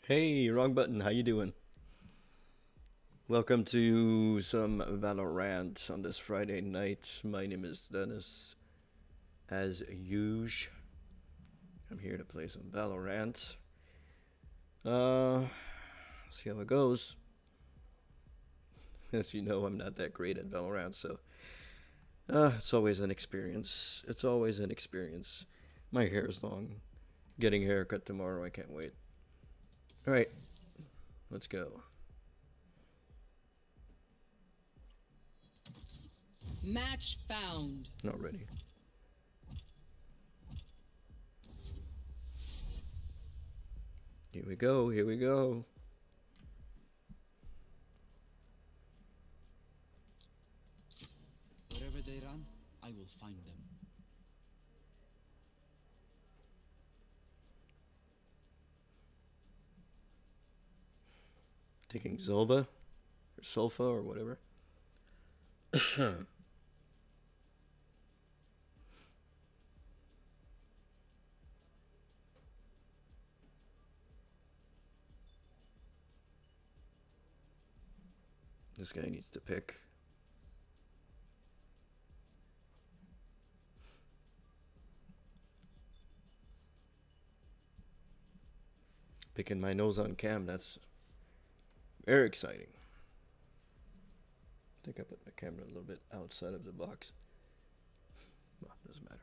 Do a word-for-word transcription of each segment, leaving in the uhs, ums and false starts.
Hey, wrong button. How you doing? Welcome to some Valorant on this Friday night. My name is Dennis. As usual, I'm here to play some Valorant. Uh, see how it goes. As you know, I'm not that great at Valorant, so uh, it's always an experience. It's always an experience. My hair is long. Getting a haircut tomorrow. I can't wait. All right, let's go. Match found. Not ready. Here we go, here we go. Wherever they run, I will find them. Taking Zolva or Sulfa or whatever. This guy needs to pick. Picking my nose on cam, that's very exciting. I think I put my camera a little bit outside of the box. Well, doesn't matter.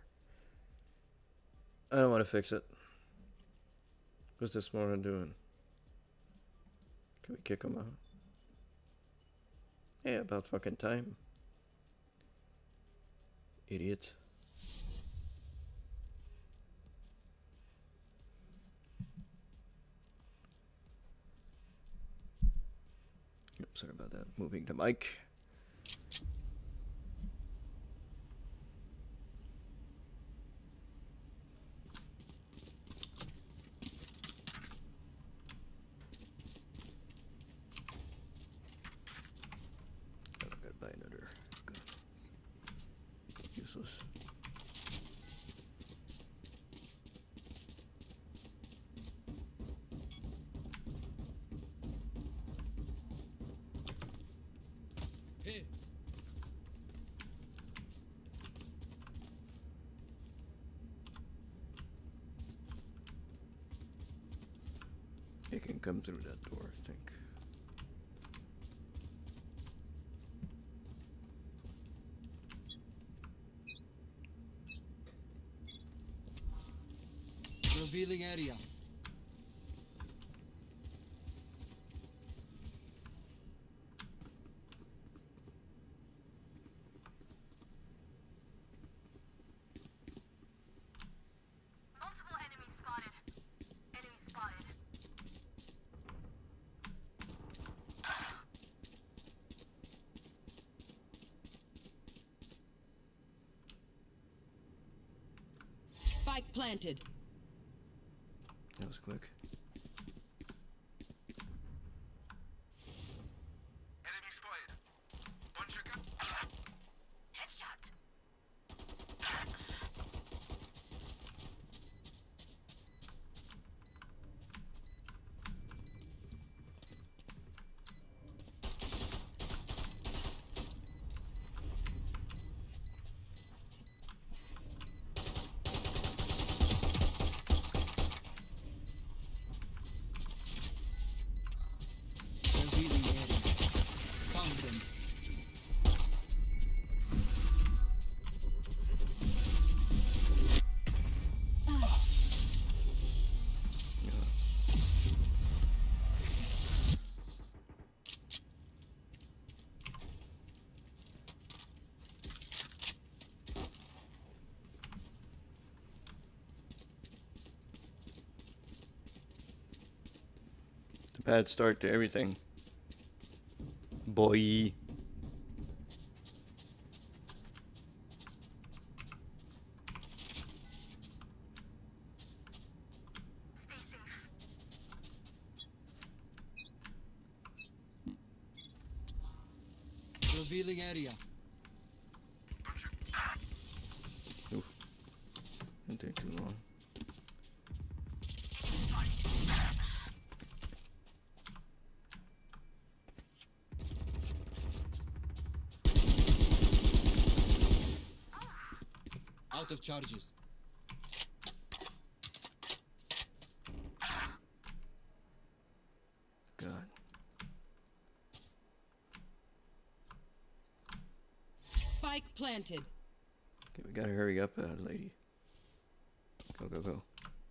I don't want to fix it. What's this moron doing? Can we kick him out? Yeah, about fucking time. Idiot. Yep, sorry about that. Moving the mic. I'm gonna buy another gun. Useless. Hey, It can come through that door, I think. revealing area. Multiple enemies spotted. Enemy spotted. Spike planted. That was quick. Enemy spotted. Bunch of gun. Headshot. Revealing area. Found them. It's a bad start to everything. Boy. Stay safe. Revealing area. Oof. Didn't take too long. Enemy spotted. Out of charges. God. Spike planted. Okay, we gotta hurry up, uh, lady. Go, go, go.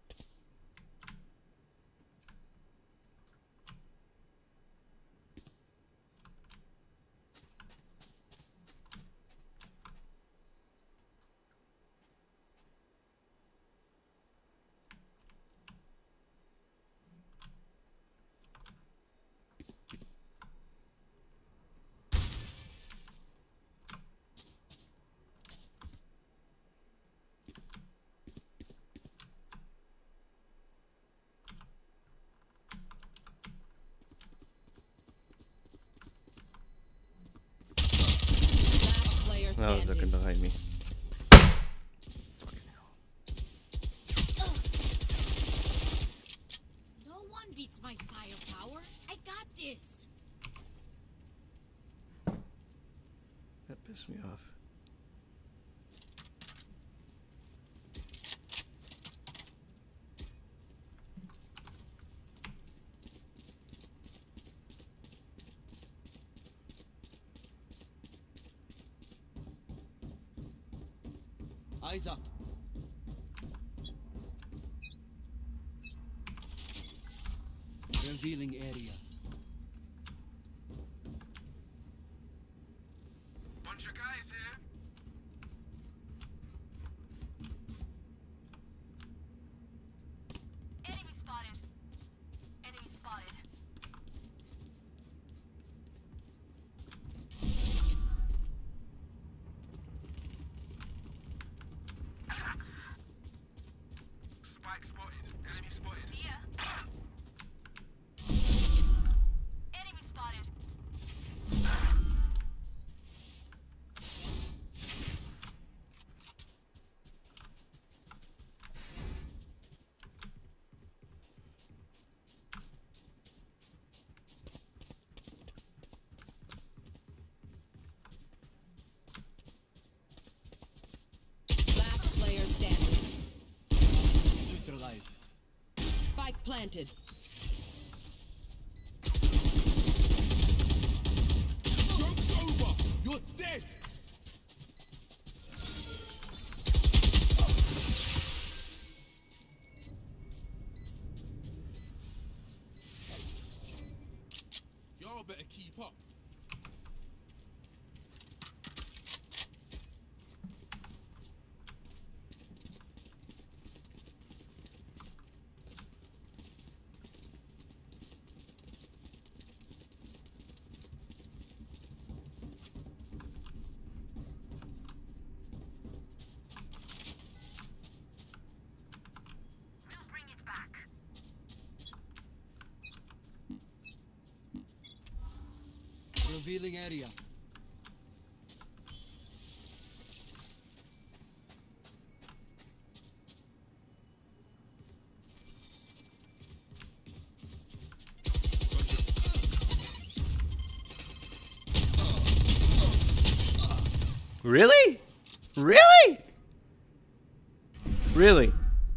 Last player I was standing. looking behind me. No one beats my firepower. I got this. That pissed me off. Eyes up. Revealing area. Bunch of guys here. Enemy spotted. Enemy spotted. Spike spotted. Enemy spotted. Yeah. Enemy spotted. Last player standing. Neutralized. Spike planted. Joke's over! You're dead! Y'all better keep up. We'll bring it back. Revealing area. Really? Really? Really?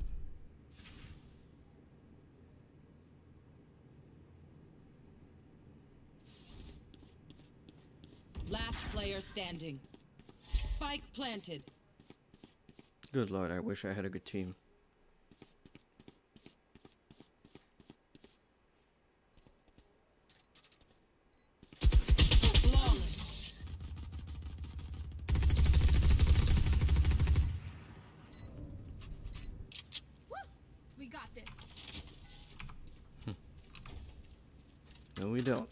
Last player standing. Spike planted. Good lord, I wish I had a good team. Flawless. Woo! We got this. No, we don't.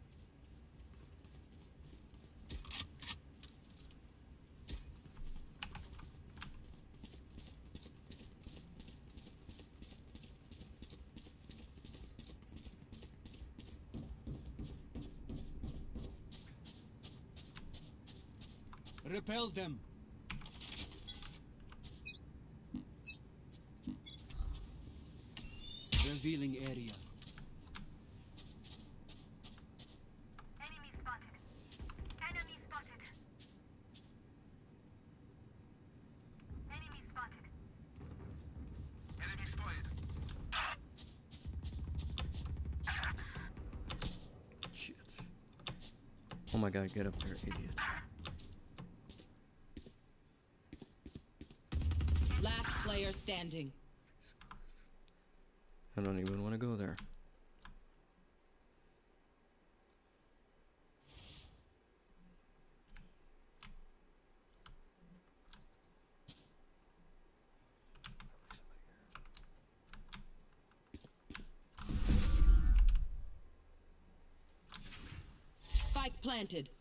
Repel them. Revealing area. Enemy spotted. Enemy spotted. Enemy my god, get up there, idiot. Last player standing. I don't even want to go there. Spike planted.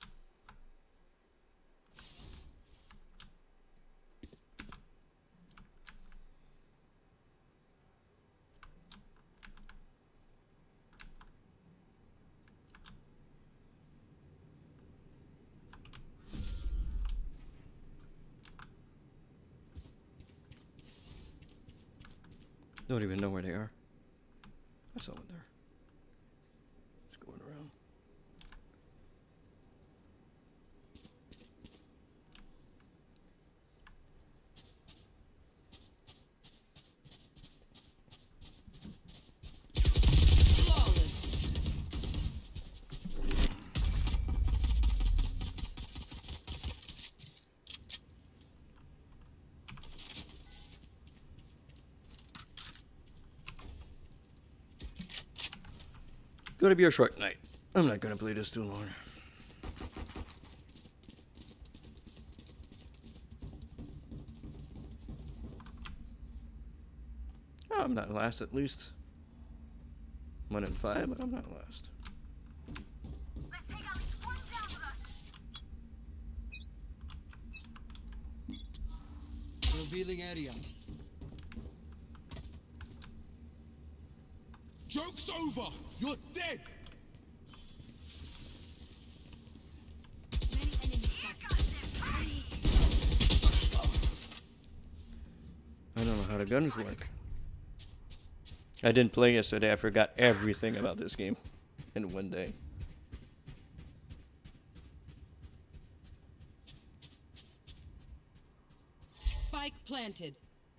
Don't even know where they are. I saw one there. It's going around. Flawless. Gonna be a short night. I'm not gonna play this too long. Oh, I'm not last at least. One in five, but I'm not last. Let's take at least one down with us. Revealing area. Joke's over! You're dead! Many enemies spotted. I don't know how the guns work. I didn't play yesterday. I forgot everything about this game in one day. Spike planted.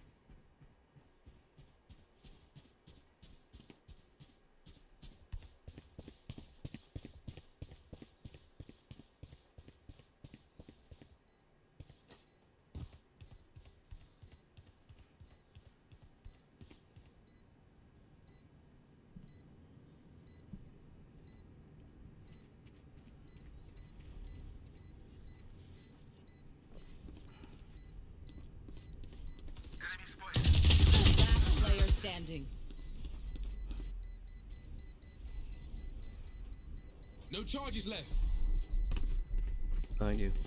Enemy spotted. Last player standing. No charges left. Behind you.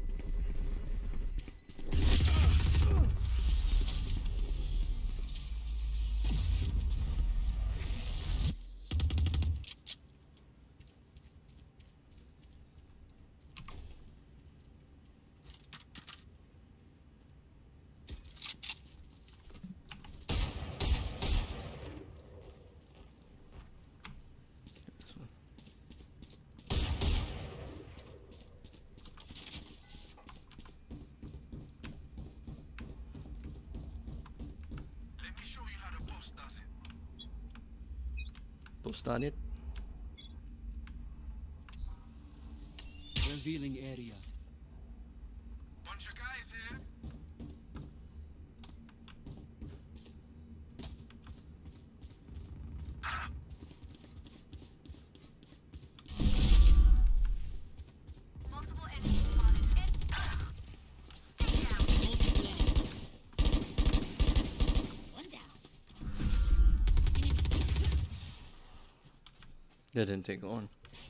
Let me show you how the boss does it. Post on it. Revealing area. Bunch of guys here. Multiple enemies spotted. And stay down. Multiple enemies. One down. That didn't take long.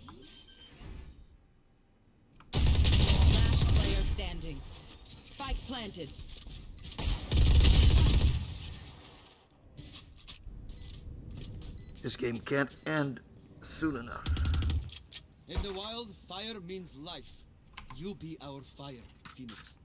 Last player standing. Spike planted. This game can't end soon enough. In the wild, fire means life. You be our fire, Phoenix.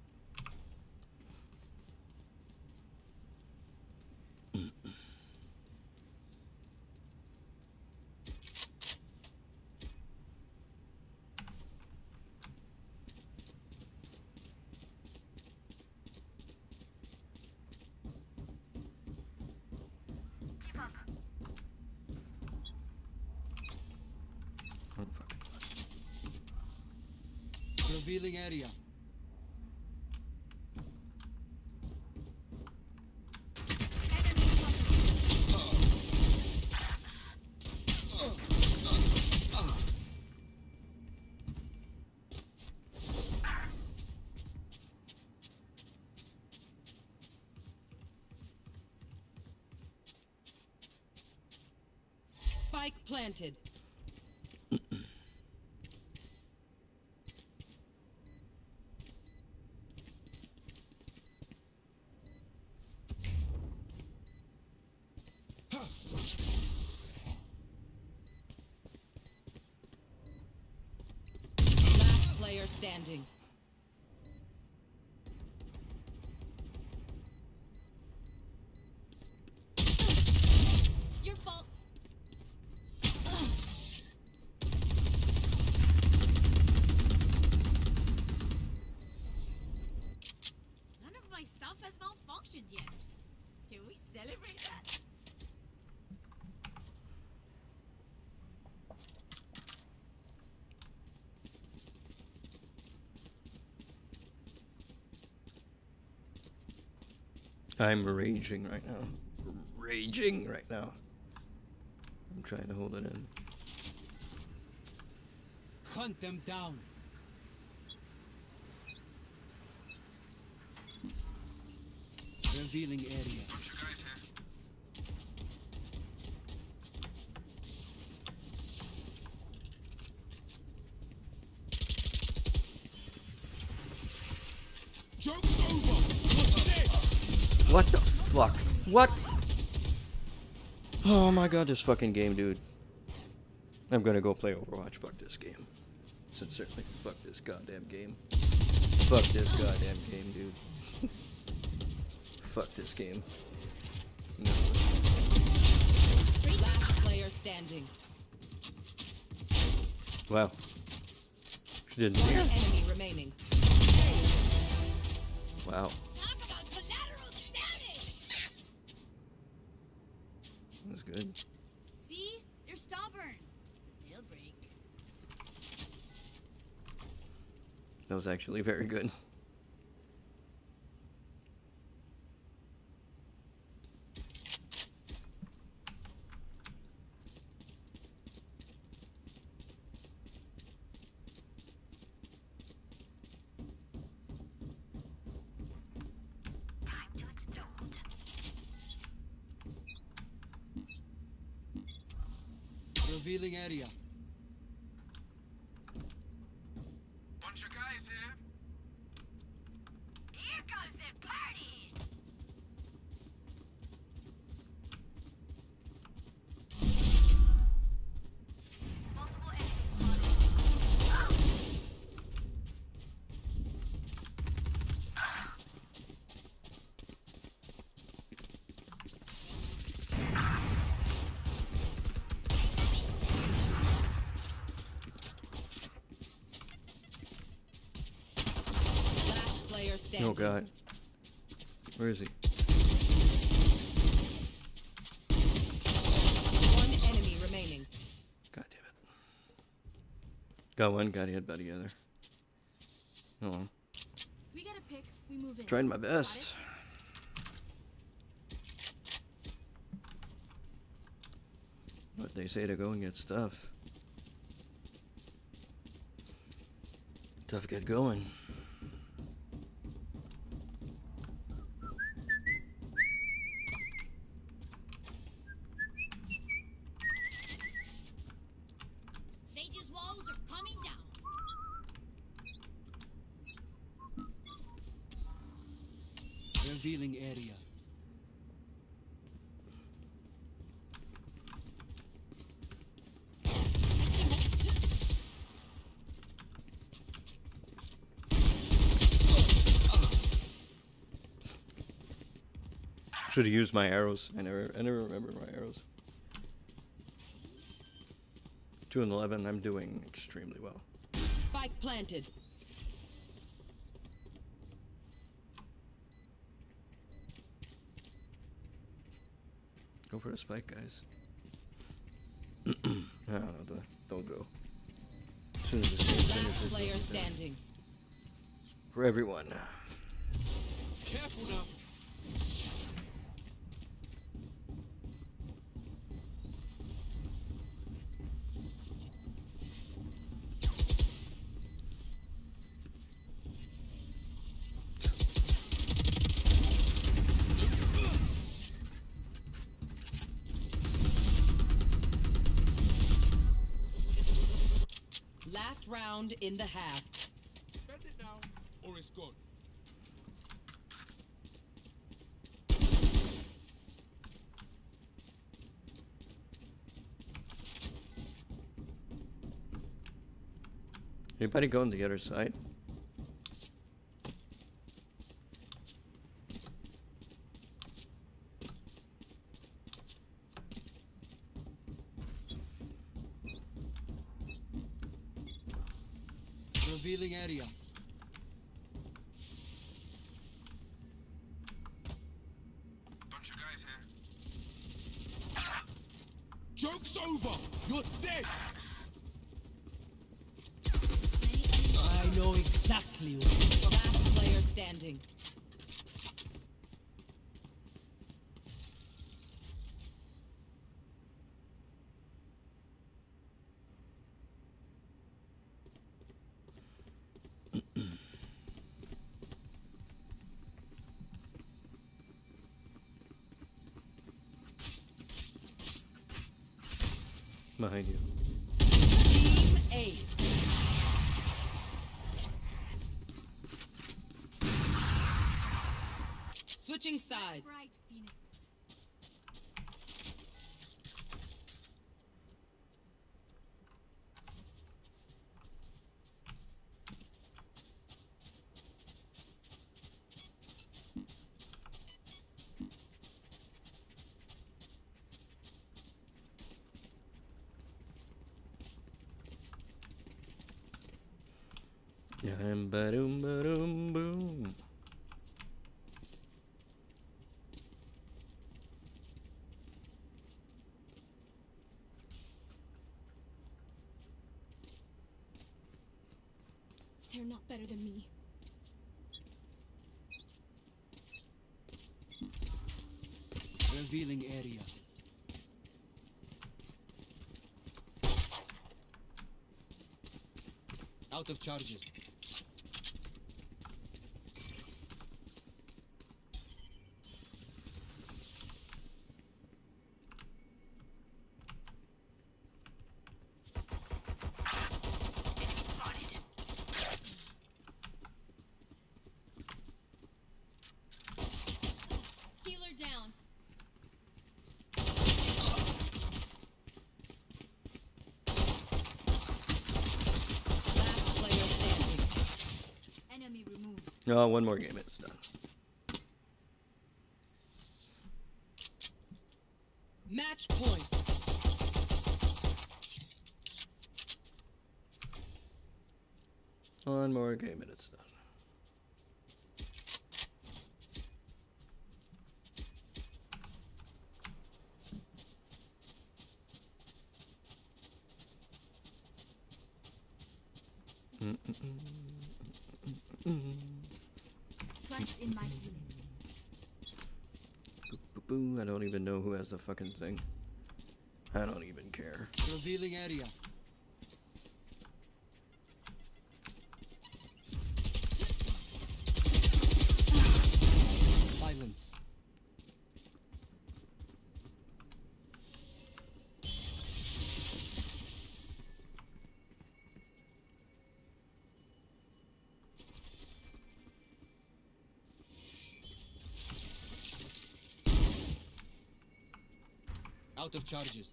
Keep up. Oh, fucking. Revealing area. Spike planted. Last player standing. Your fault. None of my stuff has malfunctioned yet. Can we celebrate that? I'm raging right now. Raging right now. I'm trying to hold it in. Hunt them down. Revealing area. Bunch of guys here. Joke's over. What's this? What the fuck? What? Oh my god, this fucking game, dude. I'm gonna go play Overwatch. Fuck this game. Sincerely, fuck this goddamn game. Fuck this goddamn game, dude. Fuck this game. No. Last player standing. Wow. She didn't One hear. enemy remaining. Wow. Talk about collateral damage! That was good. See? They're stubborn. They'll break. That was actually very good. Revealing area. Bunch of guys here. Here comes the party! Multiple enemies spotted. Last player standing. Oh god. Where is he? One enemy remaining. God damn it. Got one, got hit by the other. Oh well. We gotta pick. We move in. Tried my best. But they say to go and get stuff. Tough get going. Sage's walls are coming down. Revealing area. Should have used my arrows. I never I never remember my arrows. two and eleven, I'm doing extremely well. Spike planted. Go for the spike, guys. I don't know, don't- don't go. As soon as this game Last finishes, player you'll be done. standing. for everyone. Careful now. Last round in the half. Spend it now, or it's gone. Anybody go on the other side? Revealing area. Bunch of guys here. Joke's over! You're dead! I know exactly what. Last player standing. Behind you. Team Ace. Switching sides. Right, Phoenix. Yeah, and ba-doom, ba-doom, boom. They're not better than me. Revealing area. Out of charges. Healer down. Last player standing. Enemy removed. Oh, one more game, it's done. Match point. One more game and it's done. Trust in my healing. Boo, boo, boo. I don't even know who has the fucking thing. I don't even care. Revealing area. Silence. Out of charges.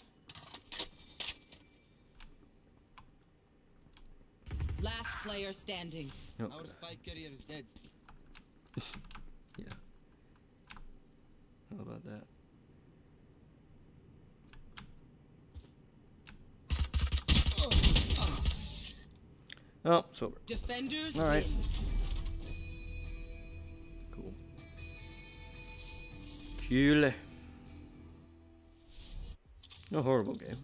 Last player standing. Oh, Our God. spike carrier is dead. Yeah. How about that? Oh, it's over. Defenders All right. win. Cool. Cool. No horrible game.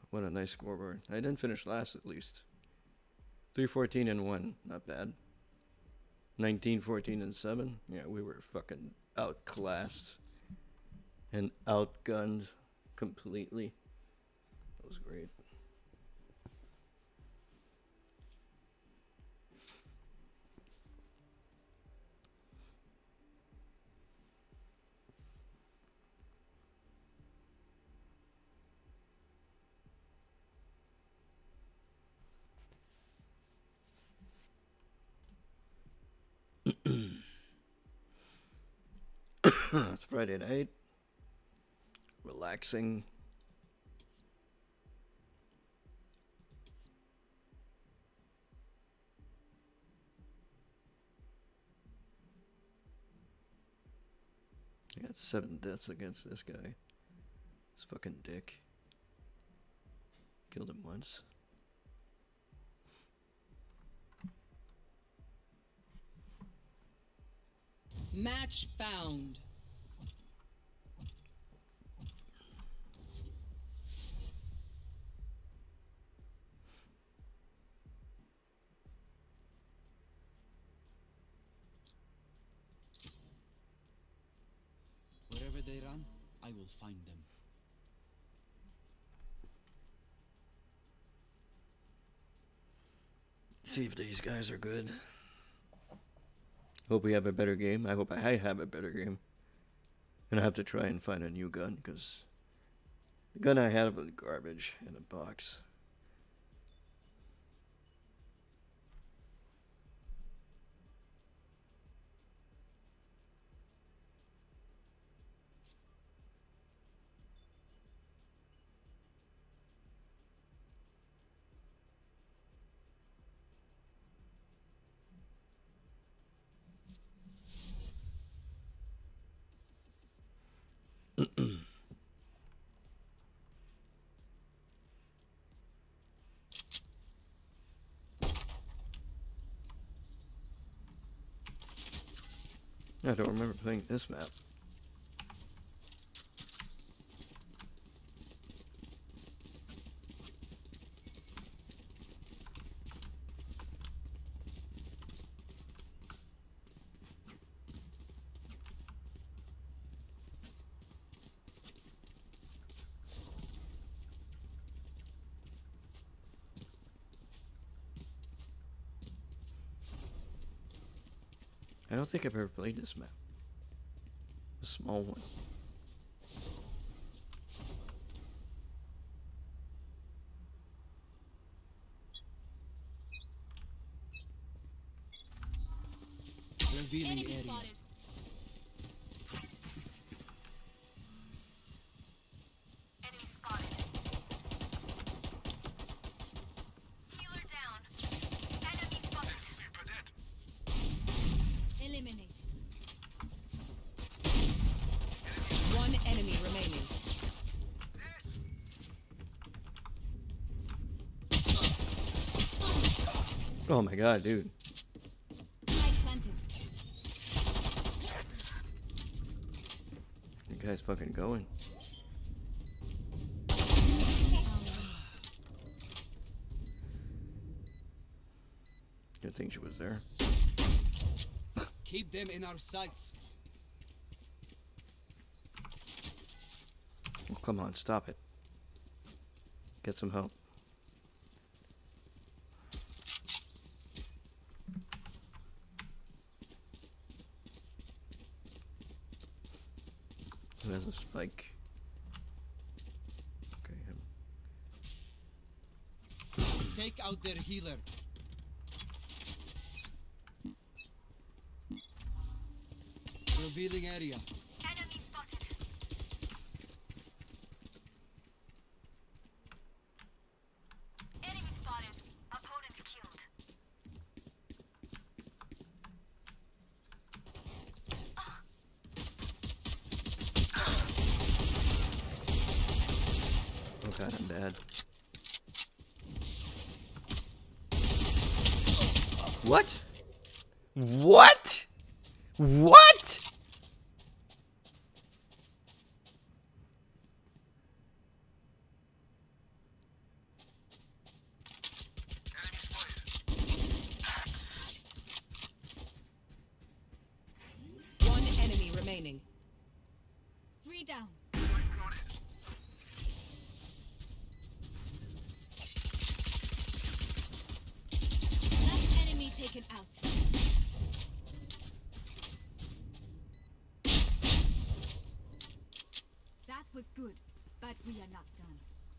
what a nice scoreboard. I didn't finish last at least. three fourteen and one, not bad. nineteen fourteen and seven. Yeah, we were fucking outclassed and outgunned completely. That was great. It's Friday night. Relaxing. I got seven deaths against this guy. This fucking dick. Killed him once. Match found. Wherever they run, I will find them. See if these guys are good. Hope we have a better game. I hope I have a better game. And I have to try and find a new gun, because the gun I had was garbage in a box. I don't remember playing this map. I don't think I've ever played this map. A small one. Revealing Enemy area. spotted. Enemy spotted. Healer down. Enemy spotted. Super dead. Eliminate. One enemy remaining. Oh my god, dude. Spike planted. The guy's fucking going. Good thing she was there. Keep them in our sights. Oh, come on, stop it. Get some help. Who has a spike? Okay, him. Take out their healer. Revealing area. Enemy spotted. Enemy spotted. Opponent killed. Oh god, I'm bad. What? What? What? Enemy down. Spike planted. Last enemy taken out. That was good, but we are not done.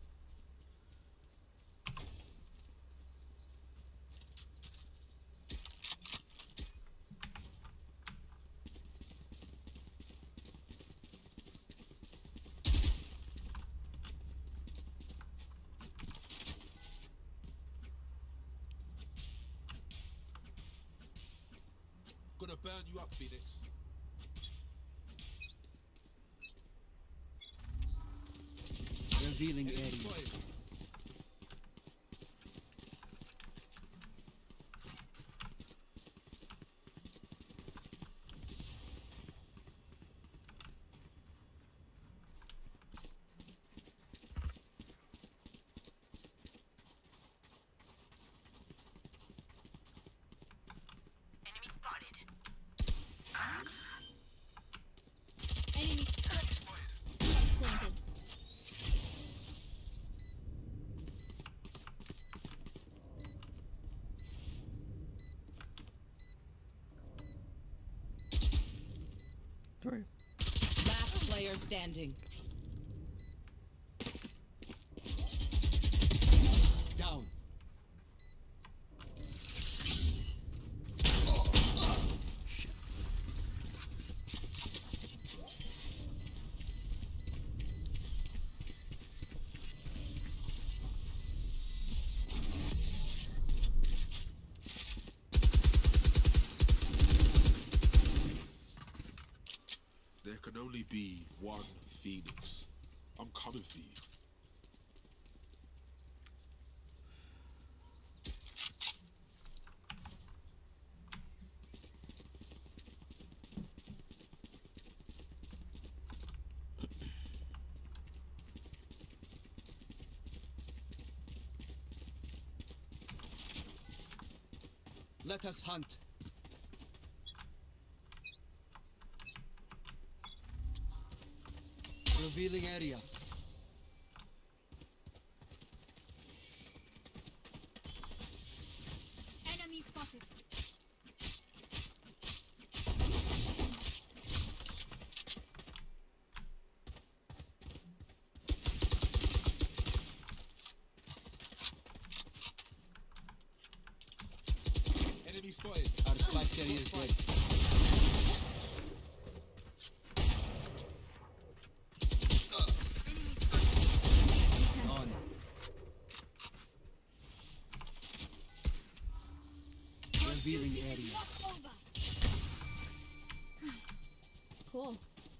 Gonna burn you up, Phoenix. Revealing Enemy area. spotted. Enemy spotted. Enemy Enemy spotted. planted. Sorry. Last player standing. Down. There can only be one Phoenix. I'm coming for you. Let us hunt. Revealing area. Enemy spotted. Enemy spotted. Our spike carrier is dead. On. Revealing area. Not over. Cool.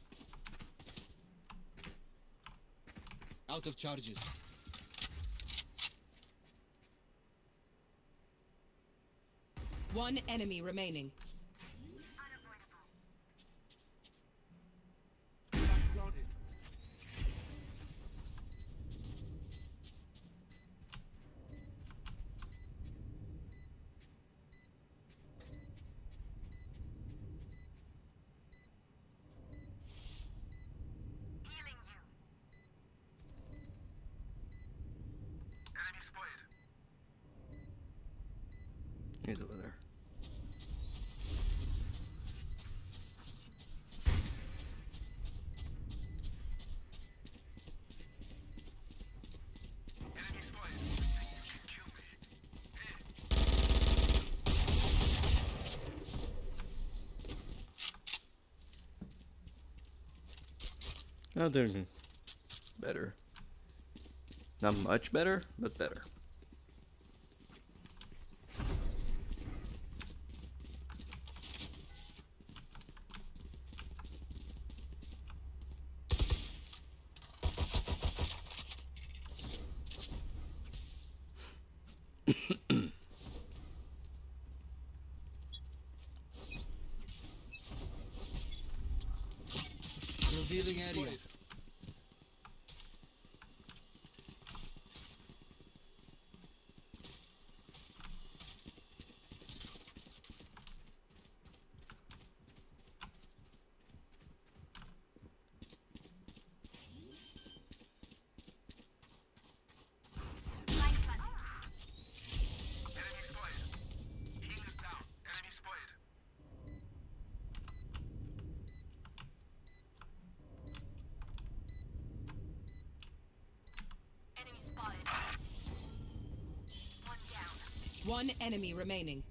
Out of charges. One enemy remaining. Planted. Healing you. Enemy spotted. He's over there. Enemy spotted. You can kill me. Now doing better. Not much better, but better. Revealing area. Spotted. One enemy remaining.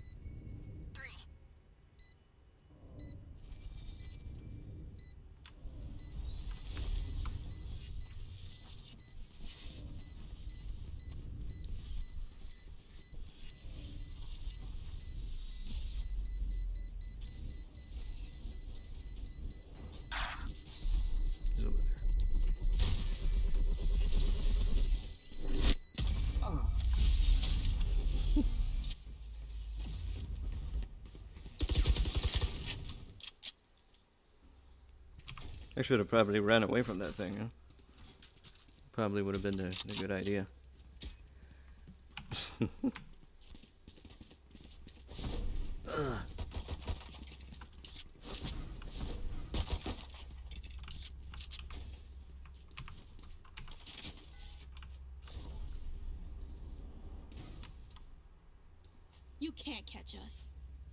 He's over there. I should have probably ran away from that thing, huh? Probably would have been the, the good idea. Ugh. You can't catch us.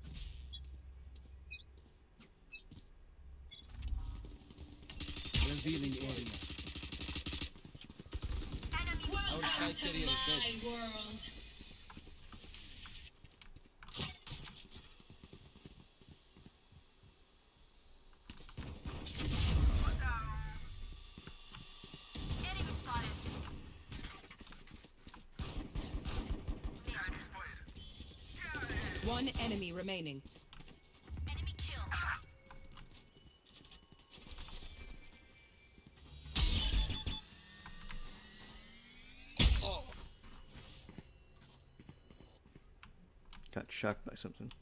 Revealing area. Our spike area is dead. world. Enemy spotted. Enemy spotted. One enemy remaining. Enemy kill. Got shocked by something.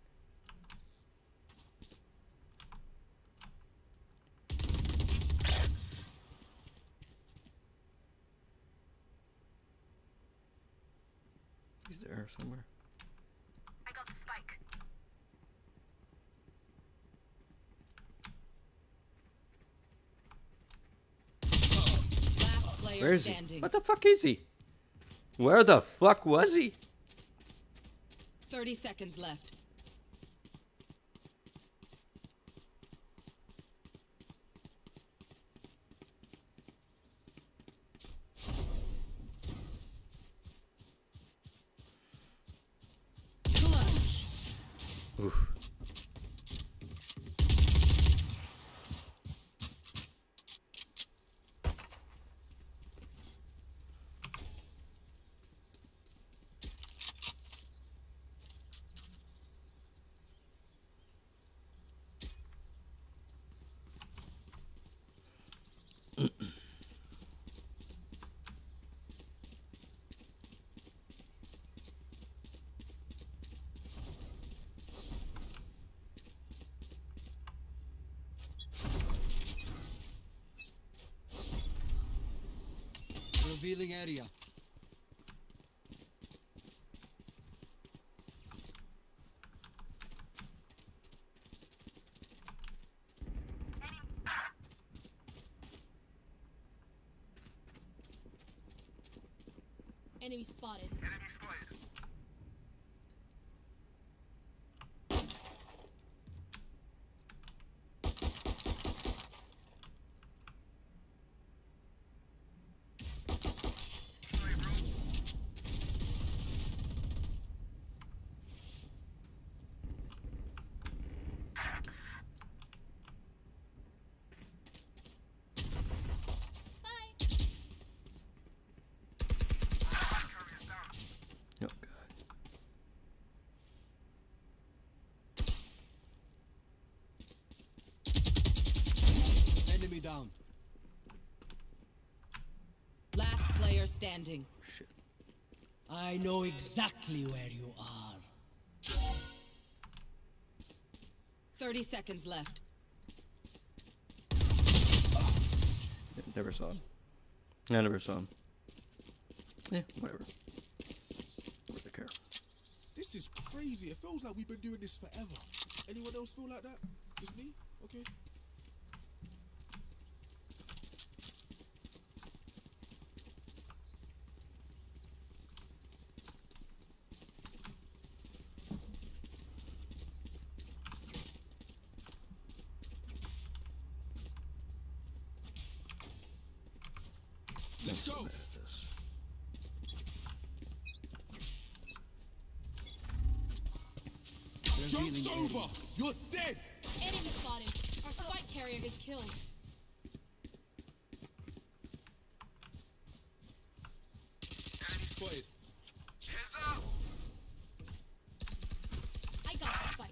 He's there somewhere. I got the spike. Last player Where is he? standing. What the fuck is he? Where the fuck was he? thirty seconds left. Clutch. Oof. Revealing area. Enemy spotted. Enemy spotted. Sorry, bro. Bye. Carry us down. Oh god. Enemy down. Last player standing. Shit. I know exactly where you are. thirty seconds left. Yeah, never saw him. I never saw him. Yeah, whatever. What do I care? This is crazy. It feels like we've been doing this forever. Anyone else feel like that? Just me? Okay. Let's I'm so go. mad at this. Revealing Joke's area. over! You're dead! Enemy spotted. Our spike carrier is killed. Enemy spotted. Heads up! I got the spike.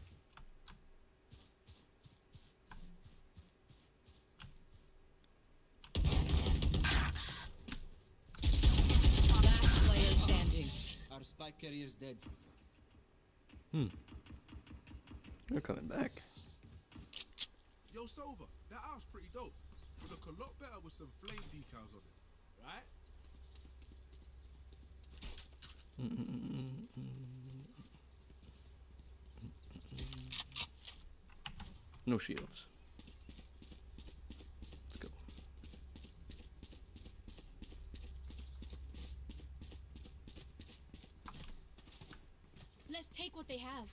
Last player standing. Our spike carrier's dead. Hmm. They're coming back. Yo, Sova, that house pretty dope. Would look a lot better with some flame decals on it, right? No shields. Let's go. Let's take what they have.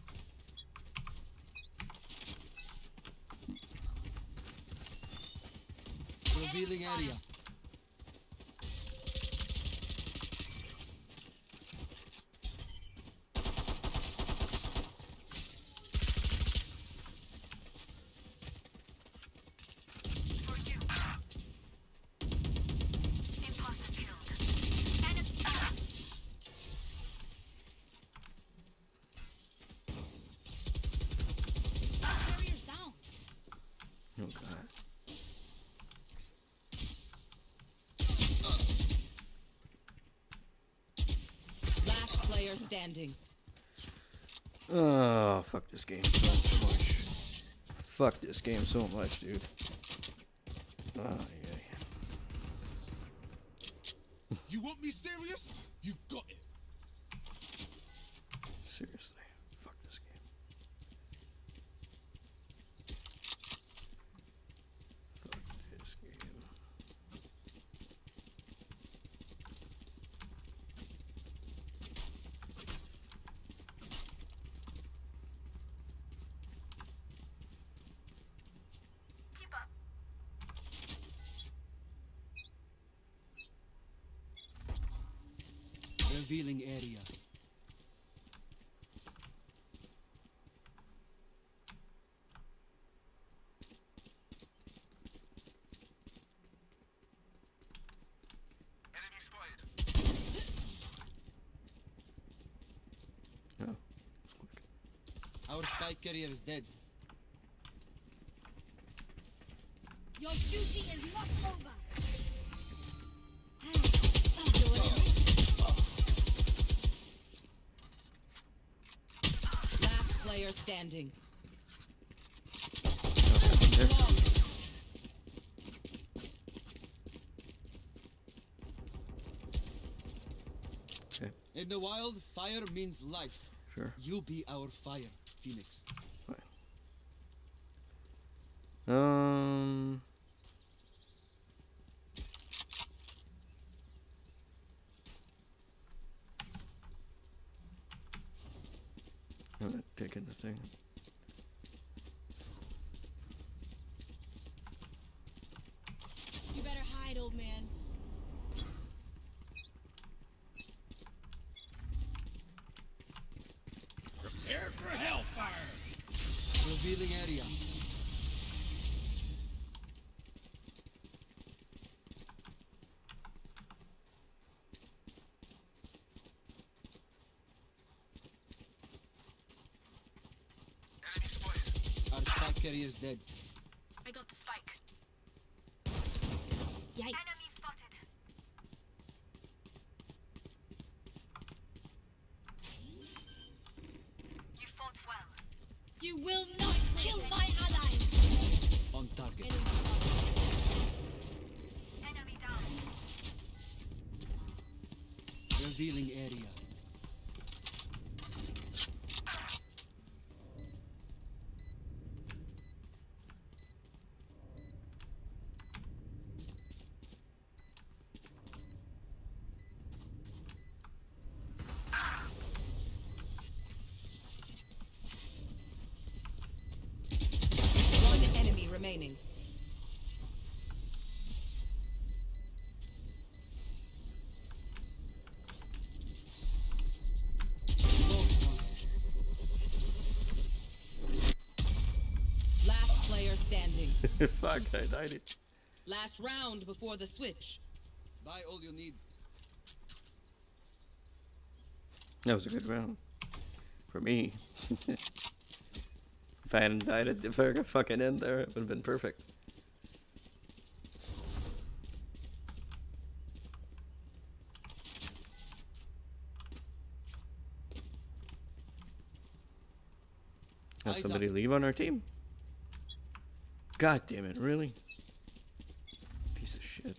Revealing area. For you. Imposter killed. Enemy. Spike carrier's down. Oh god. Last player standing. Oh, fuck this game so much. Fuck this game so much, dude. Oh, yeah. You want me serious? You got it. Seriously. Fuck this game. Fuck this game. Keep up. Revealing area. Enemy spotted. Oh, it's quick. Our spike carrier is dead. Your duty is not over. Last player standing. Okay, In the wild, fire means life. sure. You be our fire, Phoenix. Fine. Um. I'm not taking the thing. You better hide, old man. Prepare for hellfire! Revealing area. Enemy spotted. Our spike carrier is dead. I got the spike. Yikes. Enemy spotted. You fought well. You will not kill my allies. On target. Enemy spotted. Enemy down. Revealing area. One enemy remaining. Fuck, I died it. Last round before the switch. Buy all you need. That was a good round. For me. If I hadn't died at the very fucking end there, it would have been perfect. Had Eyes somebody up. leave on our team? God damn it, really? Piece of shit.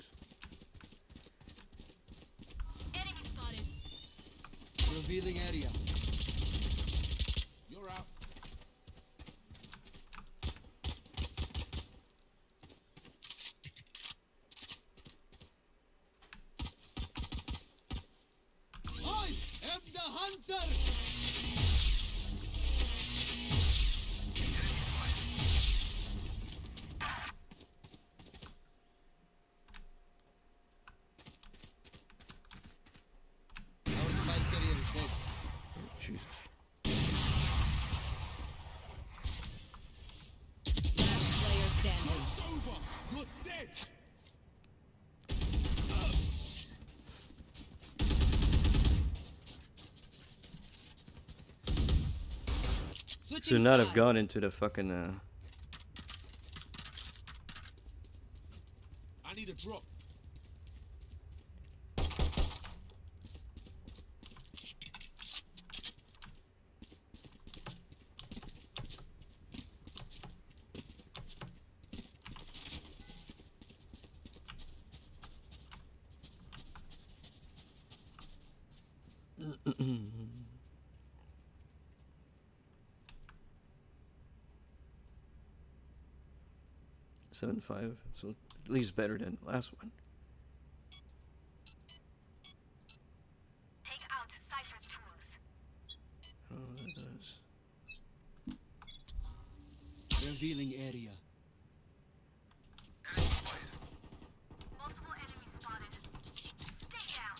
Enemy spotted. Revealing area. You're out. I am the hunter! Our spike carrier is dead. Oh, Jesus. Last player standing. It's over. You're dead. Switching Should not have sides. gone into the fucking uh I need a drop. seven five, so at least better than the last one. Take out Cypher's tools. I don't know what that does. Revealing area. Enemy spotted. Multiple enemies spotted. Stay down.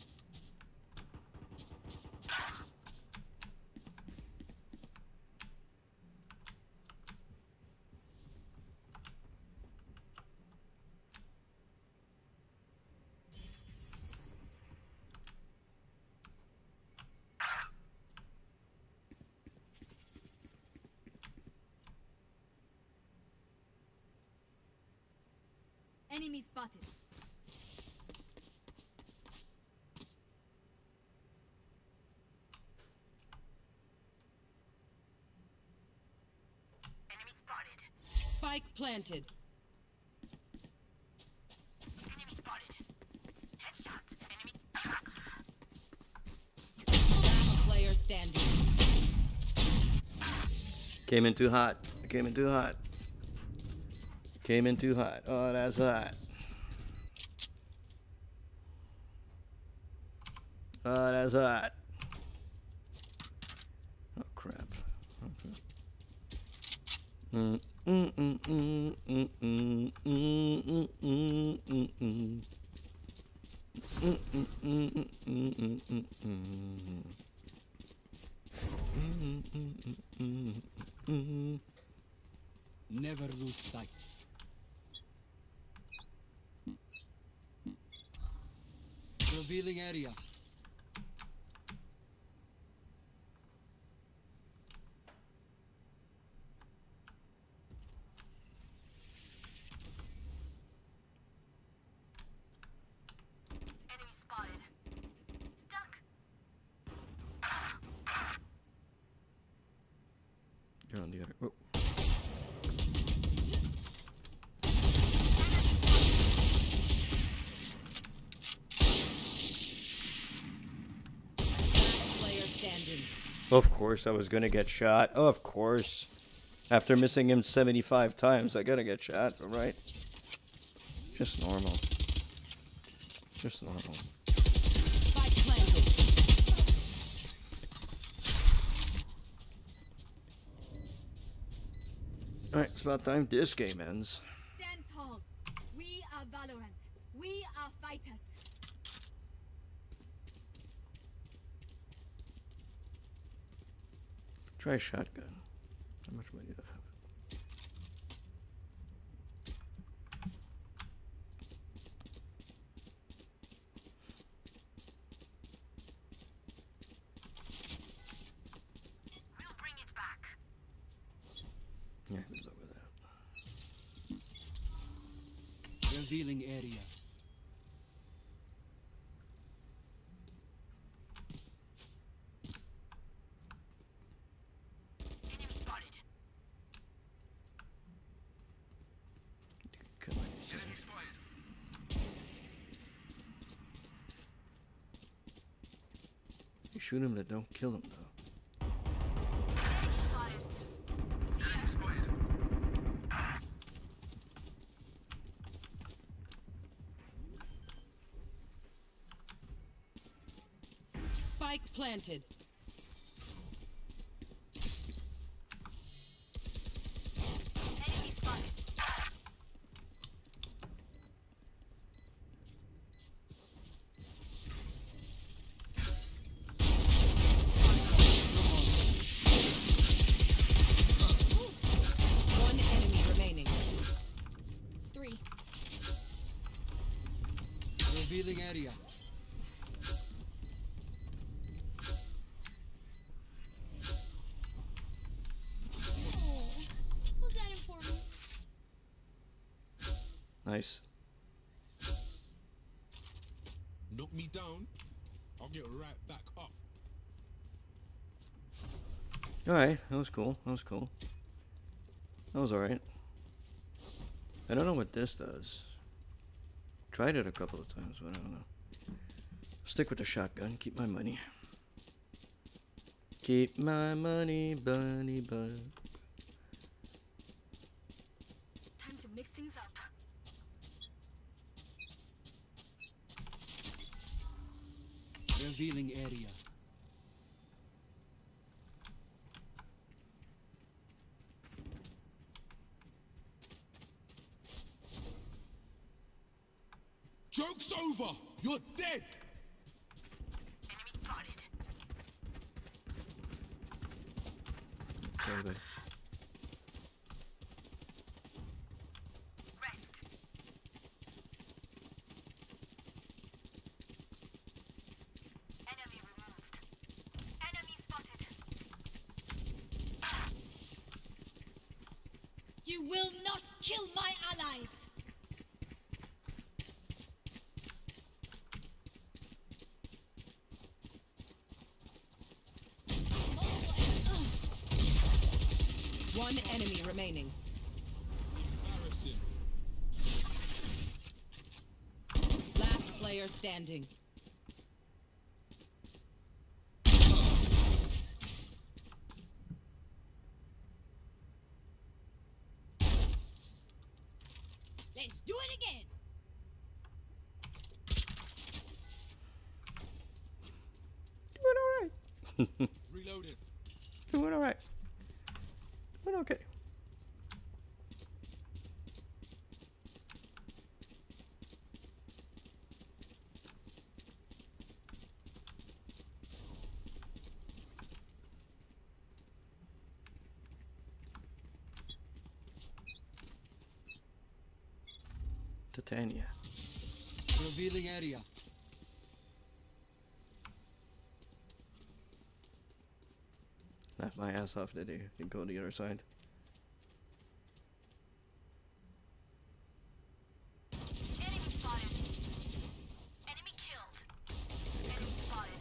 Enemy spotted. Enemy spotted. Spike planted. Enemy spotted. Headshot. Enemy. Last player standing. Came in too hot. Came in too hot. Came in too hot. Oh, that's hot. Oh, that's hot. Oh, crap. Okay. Mm, mm, mm, mm, mm, mm, mm, mm, mm, mm, mm. Mm, mm, mm, mm, mm, mm, mm, mm. Mm, mm, mm, mm, mm. Never lose sight. Revealing area. Enemy spotted. Duck. You're on the other. Oh. Last player standing. Of course, I was gonna get shot. Of course. After missing him seventy-five times, I gotta get shot, right? Just normal. Just normal. Spike planted. Alright, it's about time this game ends. Stand tall. We are Valorant. We are fighters. Try shotgun. How much money do I have? Revealing area. Come on, you say. Enemy spotted. You shoot him, but don't kill him though. Enemy spotted. Spike planted. One enemy remaining. Three. Revealing area. Oh, was that important? Nice. Knock me down, I'll get right back up. Alright, that was cool. That was cool. That was alright. I don't know what this does. Tried it a couple of times, but I don't know. Stick with the shotgun. Keep my money. Keep my money, bunny bun. Time to mix things up. Revealing area. Joke's over! You're dead! Enemy spotted. Sorry, buddy. Rest. Enemy removed. Enemy spotted. You will not kill my allies! One enemy remaining. Embarrassing. Last player standing. Let's do it again! Doing alright. Reloaded. Doing alright. Doing okay. Titania. Revealing area. Laughed my ass off, did he? You go to the other side. Enemy spotted. Enemy killed. Enemy spotted.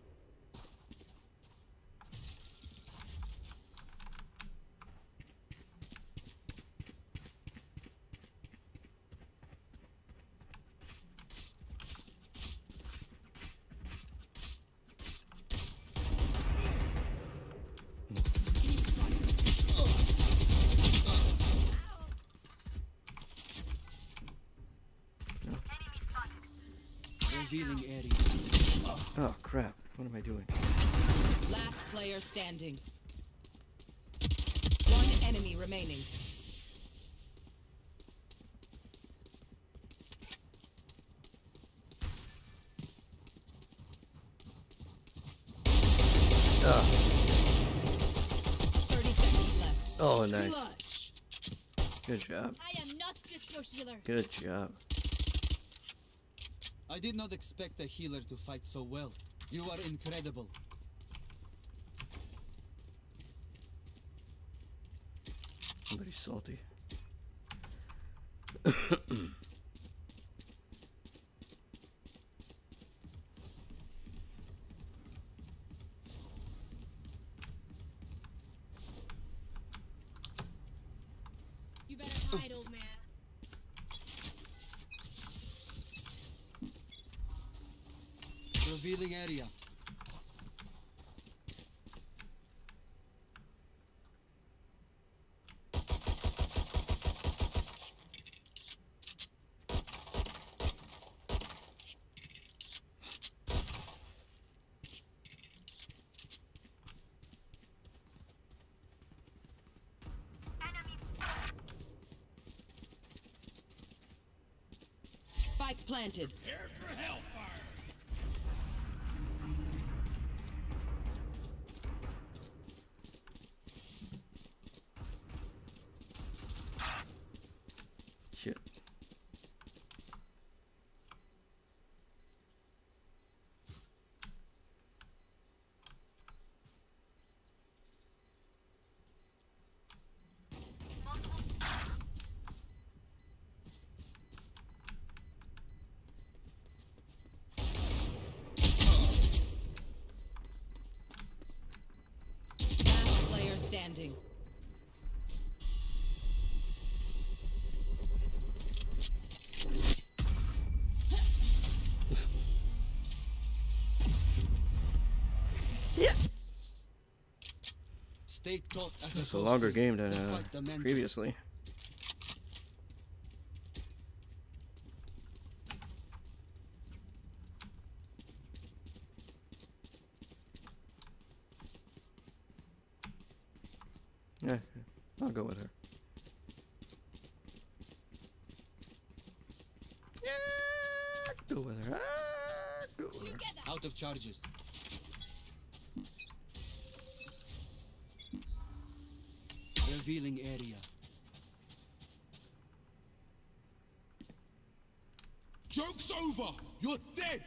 Enemy spotted. Revealing area. Oh crap. What am I doing? Last player standing. One enemy remaining. Oh, thirty seconds left. oh nice. Clutch. Good job. I am not just your healer. Good job. I did not expect a healer to fight so well. You are incredible. Somebody's salty. Revealing area. Spike planted. Prepare for hellfire. Shit. Last player standing. Stay taut as It's a ghost longer tree. game than The uh, fight demands it. previously. Yeah, I'll go with her. Yeah, go with her. Ah, go with her. Out of charges. Revealing area. Joke's over. You're dead.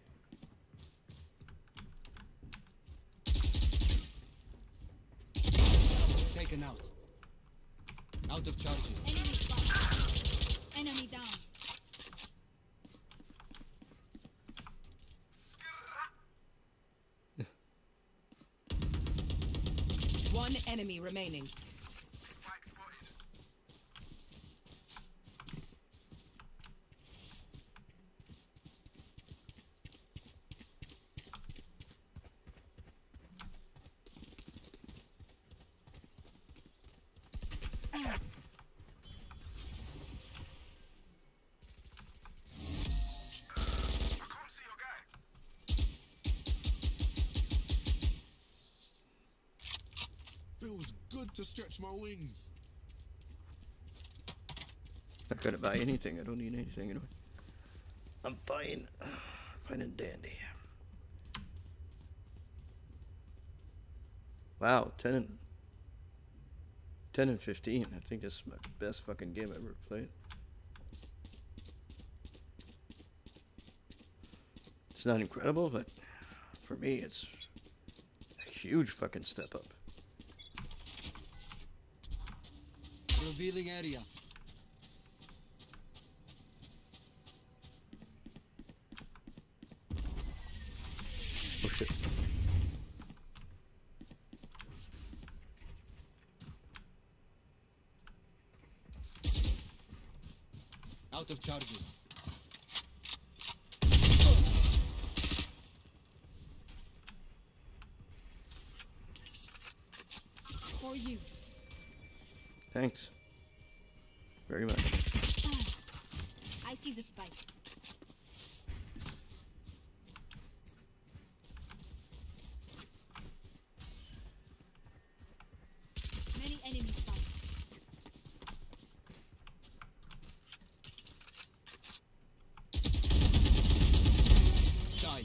Taken out. Out of charges. Enemy spotted. Enemy down. One enemy remaining. Spike spotted. I can't see your guy. Feels good to stretch my wings. I couldn't buy anything. I don't need anything anyway. I'm fine. Fine and dandy. Wow, ten and ten and fifteen. I think this is my best fucking game I've ever played. It's not incredible, but for me, it's a huge fucking step up. Revealing area. Oh shit. Out of charges. For you. Thanks. Very much. I see the spike. Many enemies spotted. Died.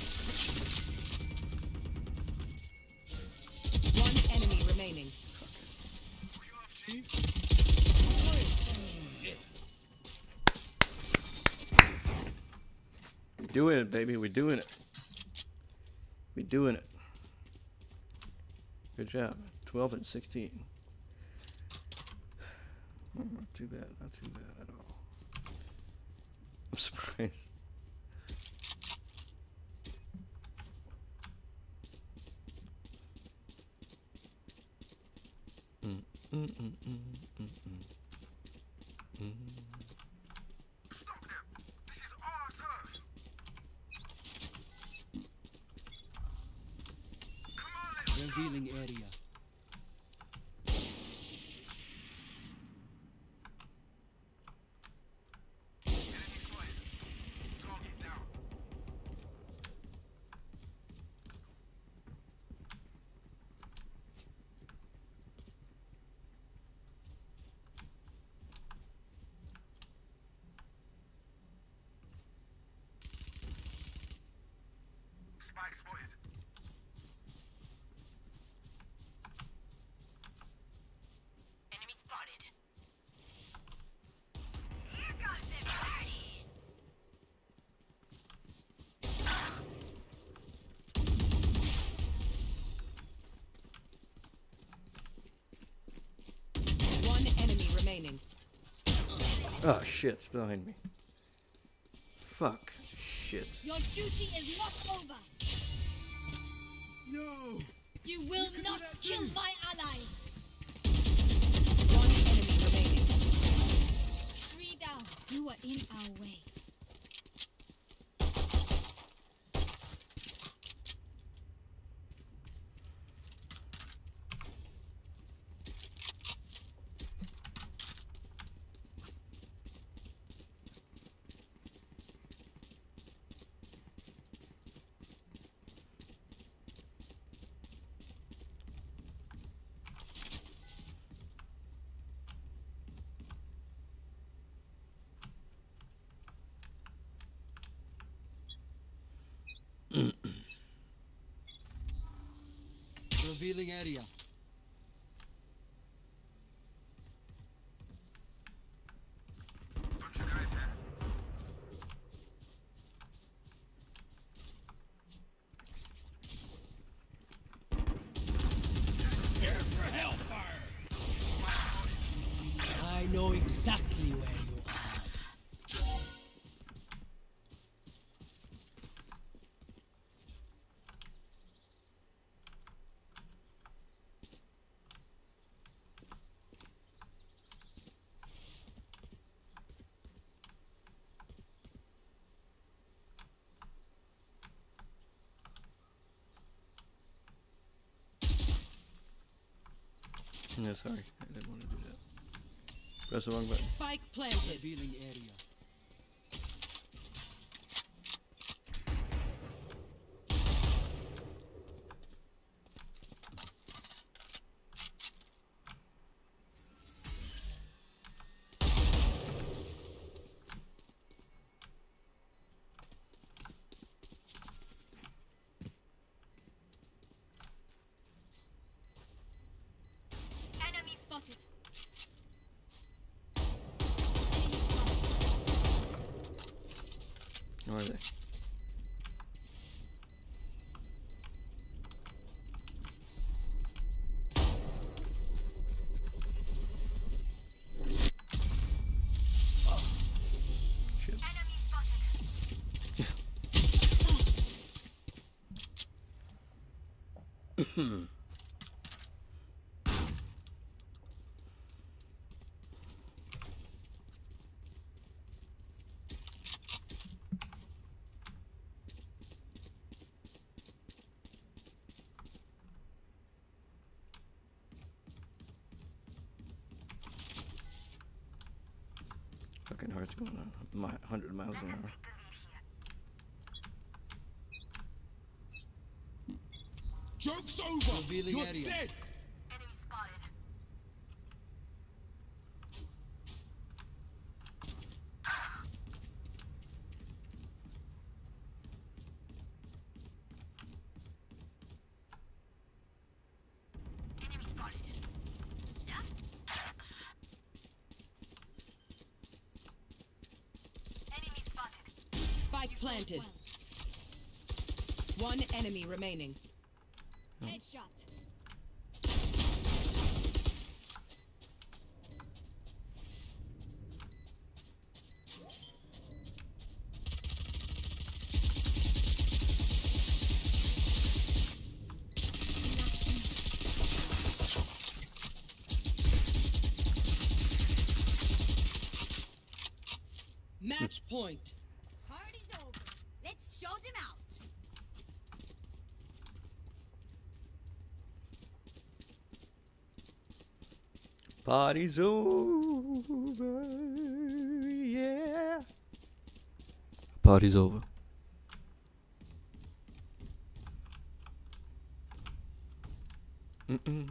One enemy remaining. We're doing it, baby. We're doing it. We're doing it. Good job. twelve and sixteen. Oh, not too bad. Not too bad at all. I'm surprised. Mm, mm, mm, mm, mm, mm. Mm. Stop them. This is our turn. Revealing area. Enemy spotted. Target down. Spike spotted. Enemy spotted. Here comes the party. One enemy remaining. Oh shit, it's behind me. Fuck. Shit. Your duty is not over. Yo! You will You can do not that kill too. my allies. One enemy remaining. Three down. You are in our way. Revealing area. Bunch of guys here. Prepare for hellfire. Spike spotted. I know exactly where you are. No, sorry. I didn't want to do that. Press the wrong button. Spike planted. Revealing area. Enemy spotted. Where are they? Shit. Enemy spotted. Fucking heart's going on. My hundred miles an hour. Joke's over! Revealing You're area. dead! Enemy spotted. Enemy spotted. Stuffed. Enemy spotted. Spike planted. One enemy remaining. Headshot. Match point. Party's over. Let's show them out. Party's over. Yeah. Party's over. Mm-mm.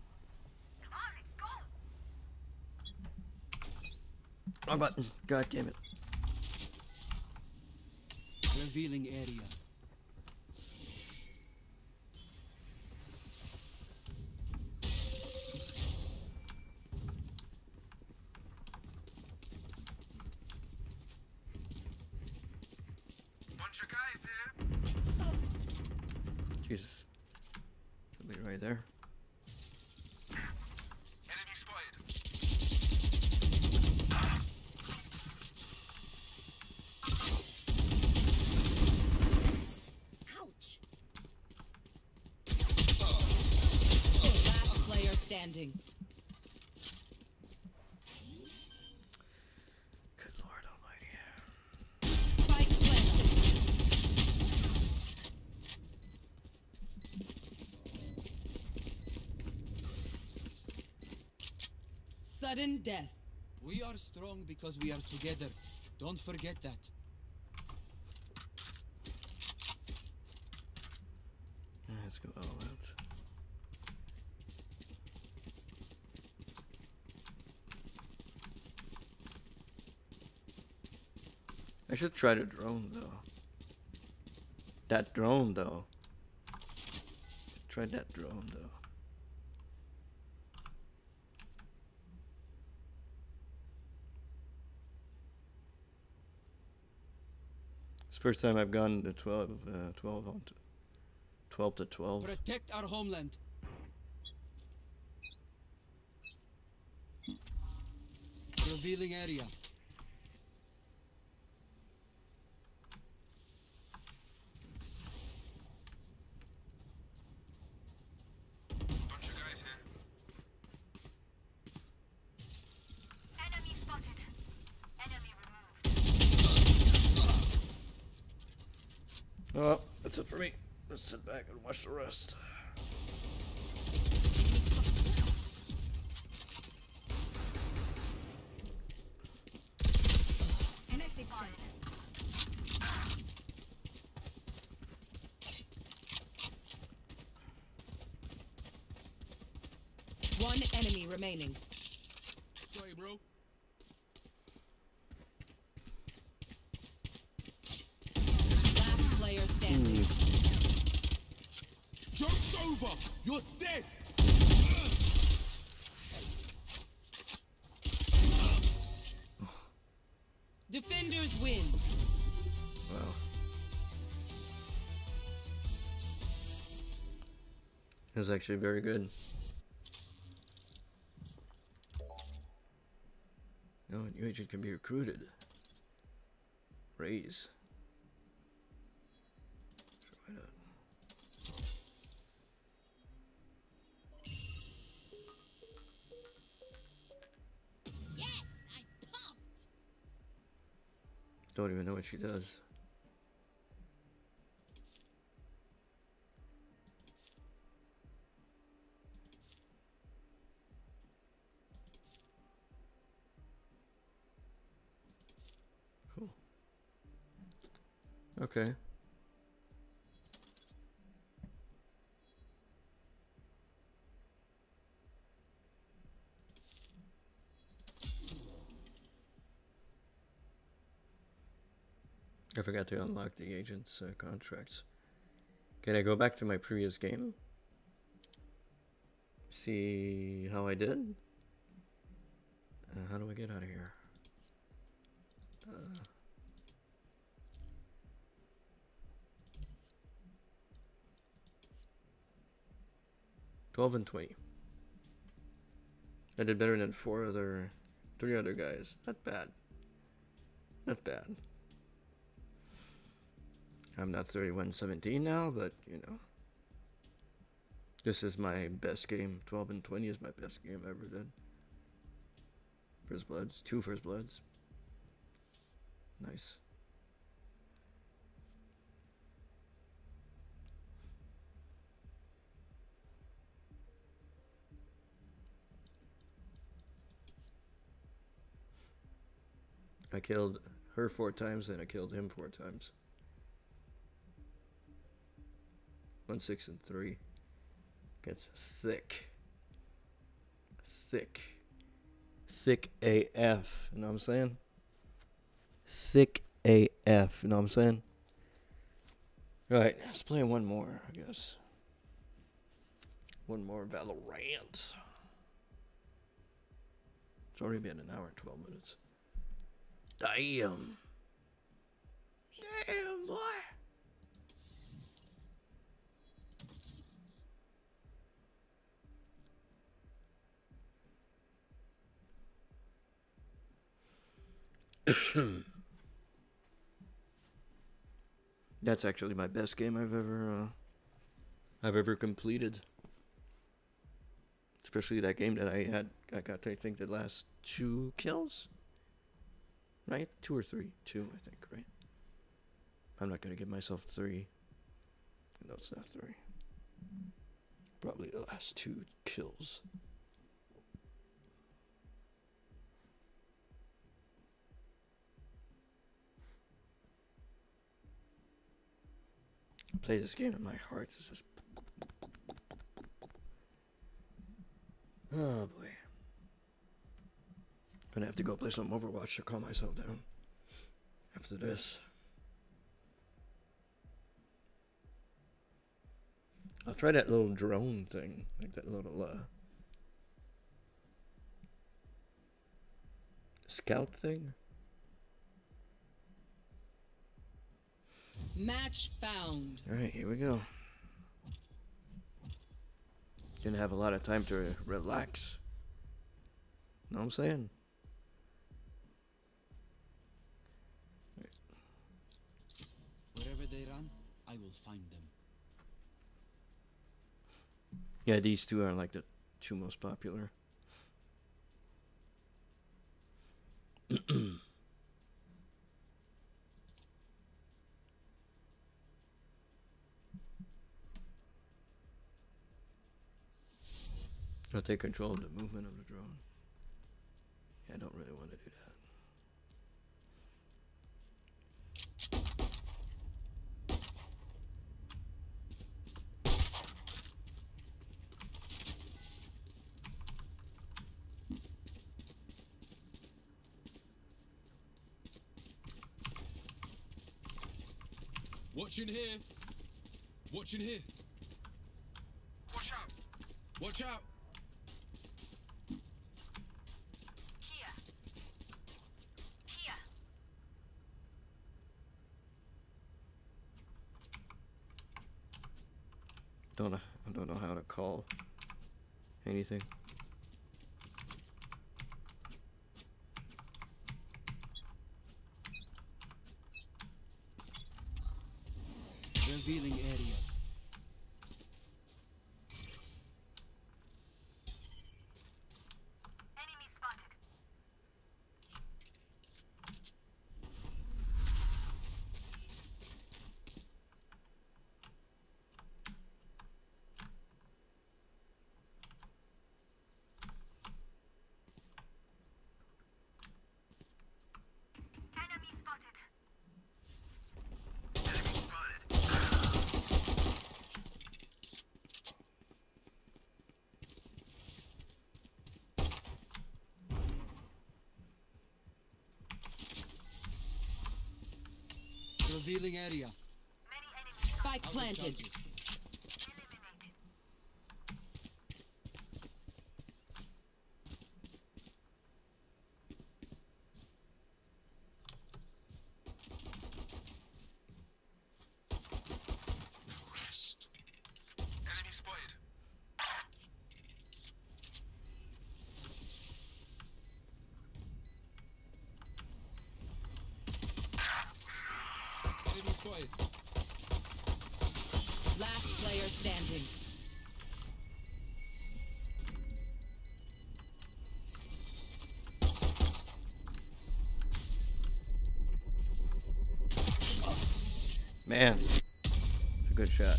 Wrong button. God damn it. Revealing area. Bunch of guys here. Jesus. Somebody right there. Enemy spotted. Ouch. Last player standing. Good Lord Almighty. Spike planted. Sudden death. We are strong because we are together. Don't forget that. Let's go all out. I should try the drone though. That drone though. Try that drone though. It's the first time I've gone to twelve, uh, twelve on t- twelve to twelve. Protect our homeland. Revealing area. Bunch of guys here. Enemy spotted. Enemy removed. Oh, that's it for me. Let's sit back and watch the rest. Message sent. One enemy remaining. Sorry, bro. Last player standing. Joke's over. You're dead. Defenders win. Wow. It was actually very good. No, a new agent can be recruited. Raise. Sure, why not? Yes, I'm pumped. Don't even know what she does. Cool. Okay. I forgot to unlock the agent's uh, contracts. Can I go back to my previous game? See how I did? Uh, how do I get out of here? Uh, twelve and twenty. I did better than four other, three other guys. Not bad. Not bad. I'm not thirty-one seventeen now, but you know. This is my best game. twelve and twenty is my best game I ever did. First Bloods. Two First Bloods. Nice. I killed her four times, then I killed him four times. One, six, and three. Gets thick. Thick. Thick A F. You know what I'm saying? Thick A F. You know what I'm saying? Right, let's play one more, I guess. One more Valorant. It's already been an hour and twelve minutes. Damn. Damn, boy. That's actually my best game I've ever uh, I've ever completed. Especially that game that I had I got I think the last two kills. Right? Two or three. Two, I think, right? I'm not gonna give myself three. No, it's not three. Probably the last two kills. Play this game and my heart is just. Oh boy. Gonna have to go play some Overwatch to calm myself down after this. I'll try that little drone thing, like that little uh scout thing. Match found. Alright, here we go. Didn't have a lot of time to relax. Know what I'm saying? Wherever they run, I will find them. Yeah, these two are like the two most popular. I'll take control of the movement of the drone. Yeah, I don't really want to do that. Watching here. Watching here. Watch out. Watch out. Here. Here. Don't know, I don't know how to call anything. Revealing area. Enemy spotted. Enemy spotted. Enemy spotted. Revealing area. Many enemies Spike Out of planted. charges. eliminated. Rest. Enemy spotted. Enemy spotted. Last player standing. Man, it's a good shot.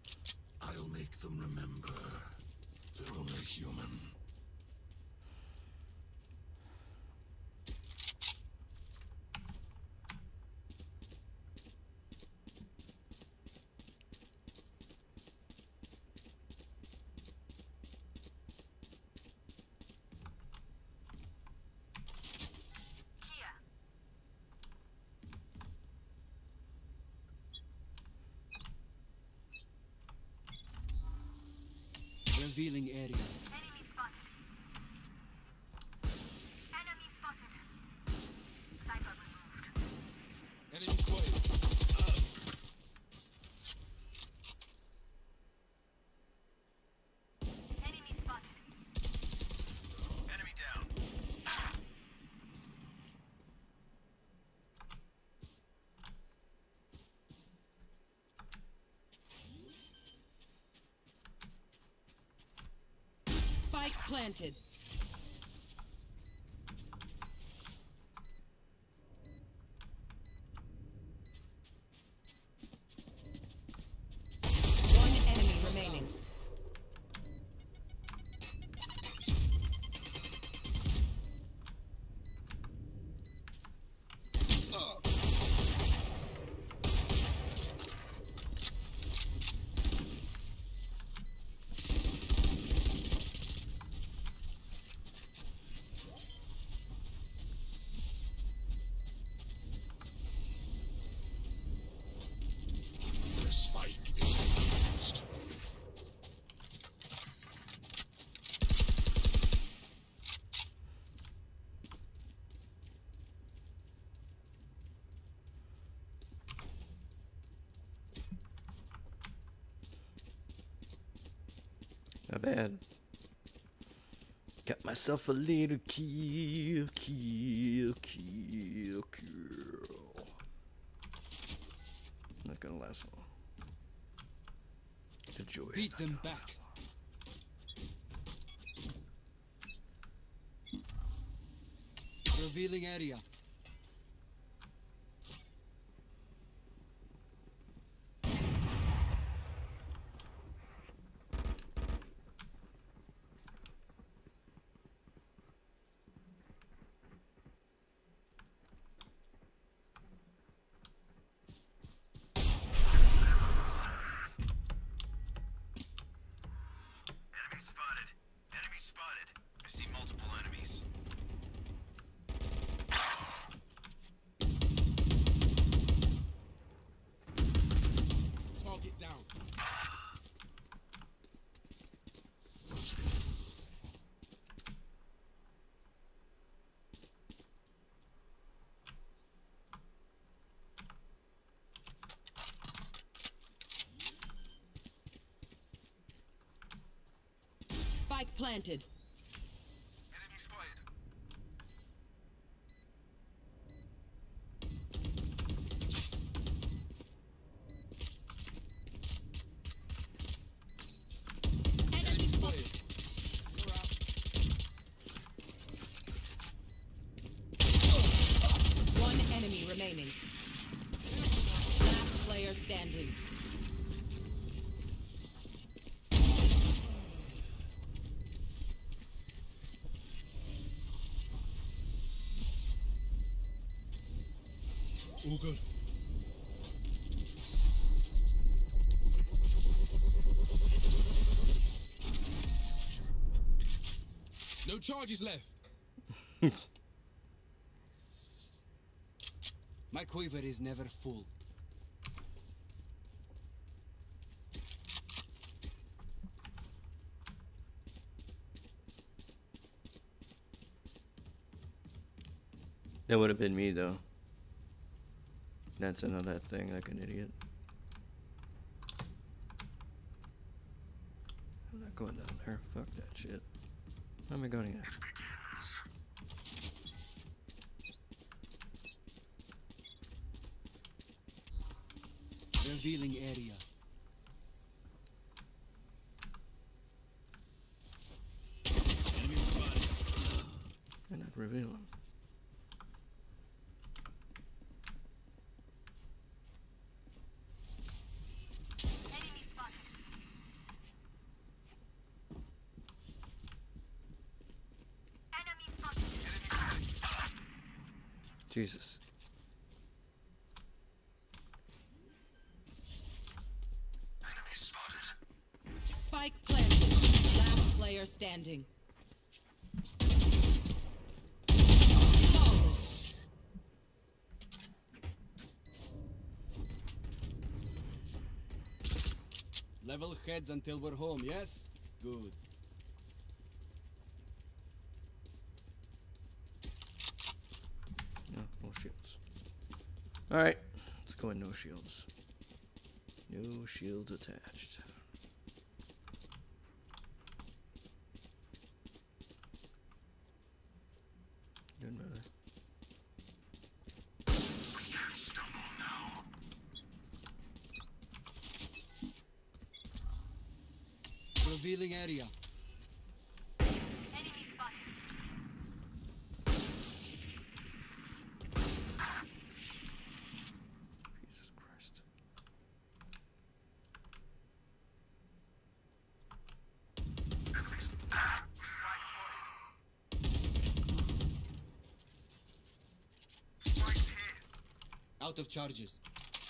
I'll make them remember they're only human. Revealing area. Enemy spotted. Enemy spotted. Cipher removed. Enemy spotted. Enemy spotted. Enemy down. Spike planted. One enemy remaining. The spike is used. Not bad. Got myself a little kill, kill, kill, kill. Not gonna last long. The joy is Beat not them gonna back. last long. Revealing area. Enemy spotted. Enemy spotted. I see multiple enemies. Target down. Spike planted. Enemy spotted. Enemy spotted. You're out. One enemy remaining. Last player standing. All good. No charges left. My quiver is never full. That would have been me though. That's another thing like an idiot. I'm not going down there. Fuck that shit. Where am I going at? Revealing area. Enemy spotted. They're not revealing. Enemy spotted. Enemy spotted. Enemy spotted. Jesus. Enemy spotted. Spike planted. Last player standing. Flawless. Level heads until we're home, yes? Good. No, no shields. Alright, let's go in no shields. No shields attached. Good matter. Revealing area. Enemy spotted. Jesus Christ. Out of charges.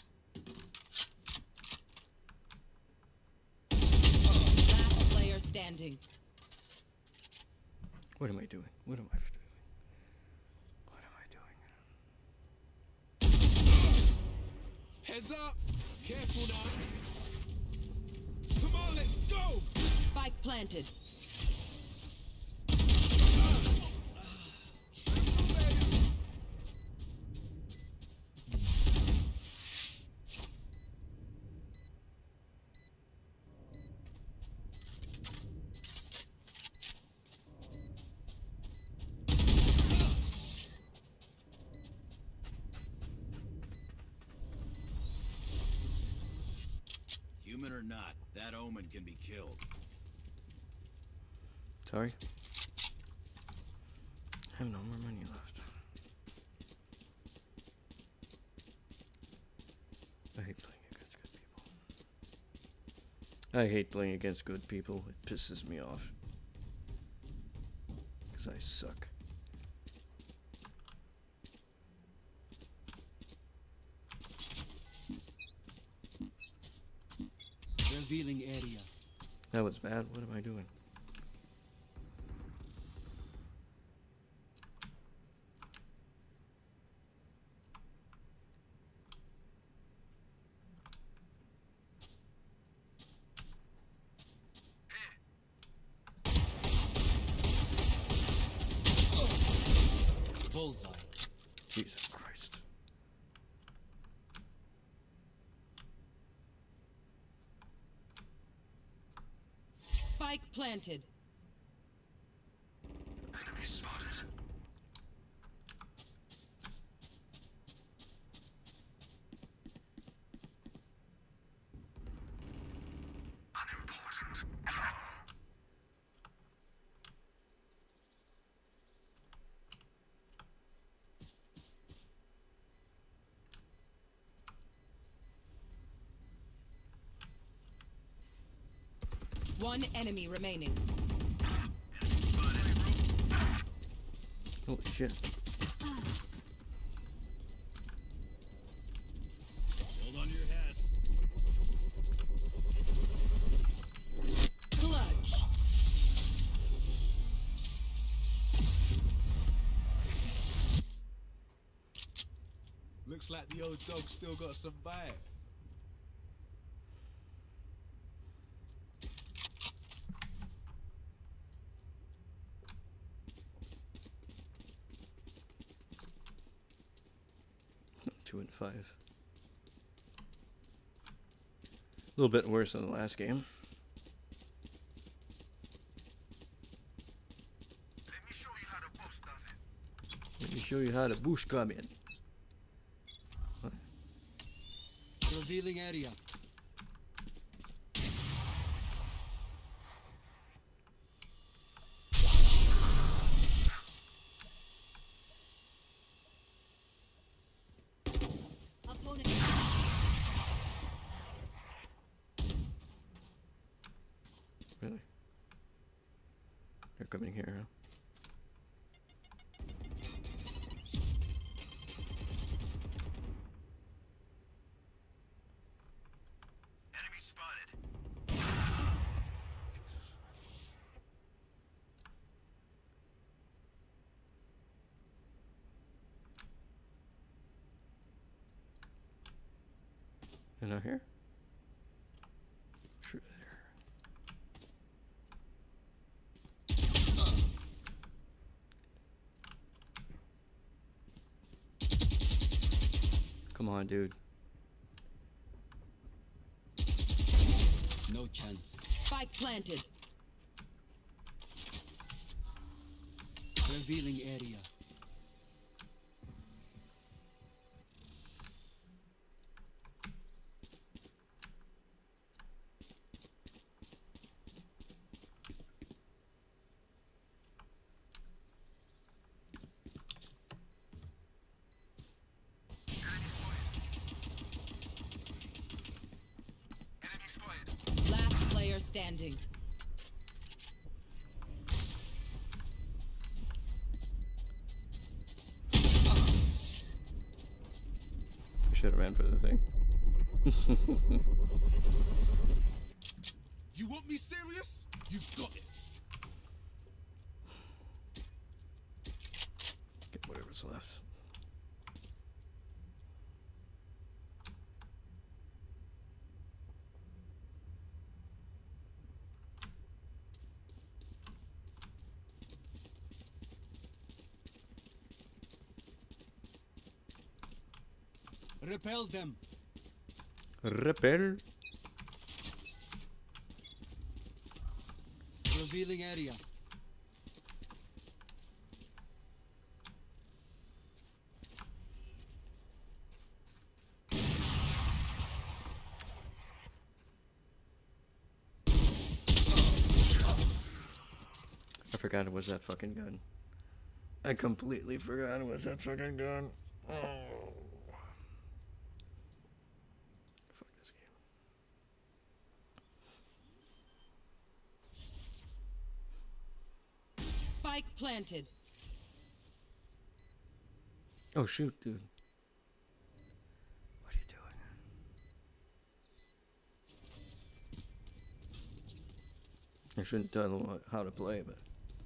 Last player standing. What am I doing? What am I doing? What am I doing? Heads up. Careful now. Come on, let's go. Spike planted. Human or not, that omen can be killed. Sorry. I have no more money left. I hate playing against good people. I hate playing against good people. It pisses me off. Because I suck. Revealing area. That was bad. What am I doing? Bullseye. Jesus Christ. Spike planted. Enemy spotted. Unimportant. One enemy remaining. Holy shit. Hold on to your hats. Clutch. Looks like the old dog still got some bite. Two and five. A little bit worse than the last game. Let me show you how the boss does it. Let me show you how the bush come in. Revealing area. Opponent. Really? They're coming here, huh? Enemy spotted. They're not here? Sure they're here. Come on, dude. No chance. Spike planted. Revealing area. Enemy spotted. Last player standing. Should have ran for the thing. You want me serious? You got it. Get whatever's left. Repel them. Repel. Revealing area. I forgot it was that fucking gun. I completely forgot it was that fucking gun. Oh. Fuck this game. Spike planted. Oh shoot, dude. What are you doing? I shouldn't tell them what- how to play, but.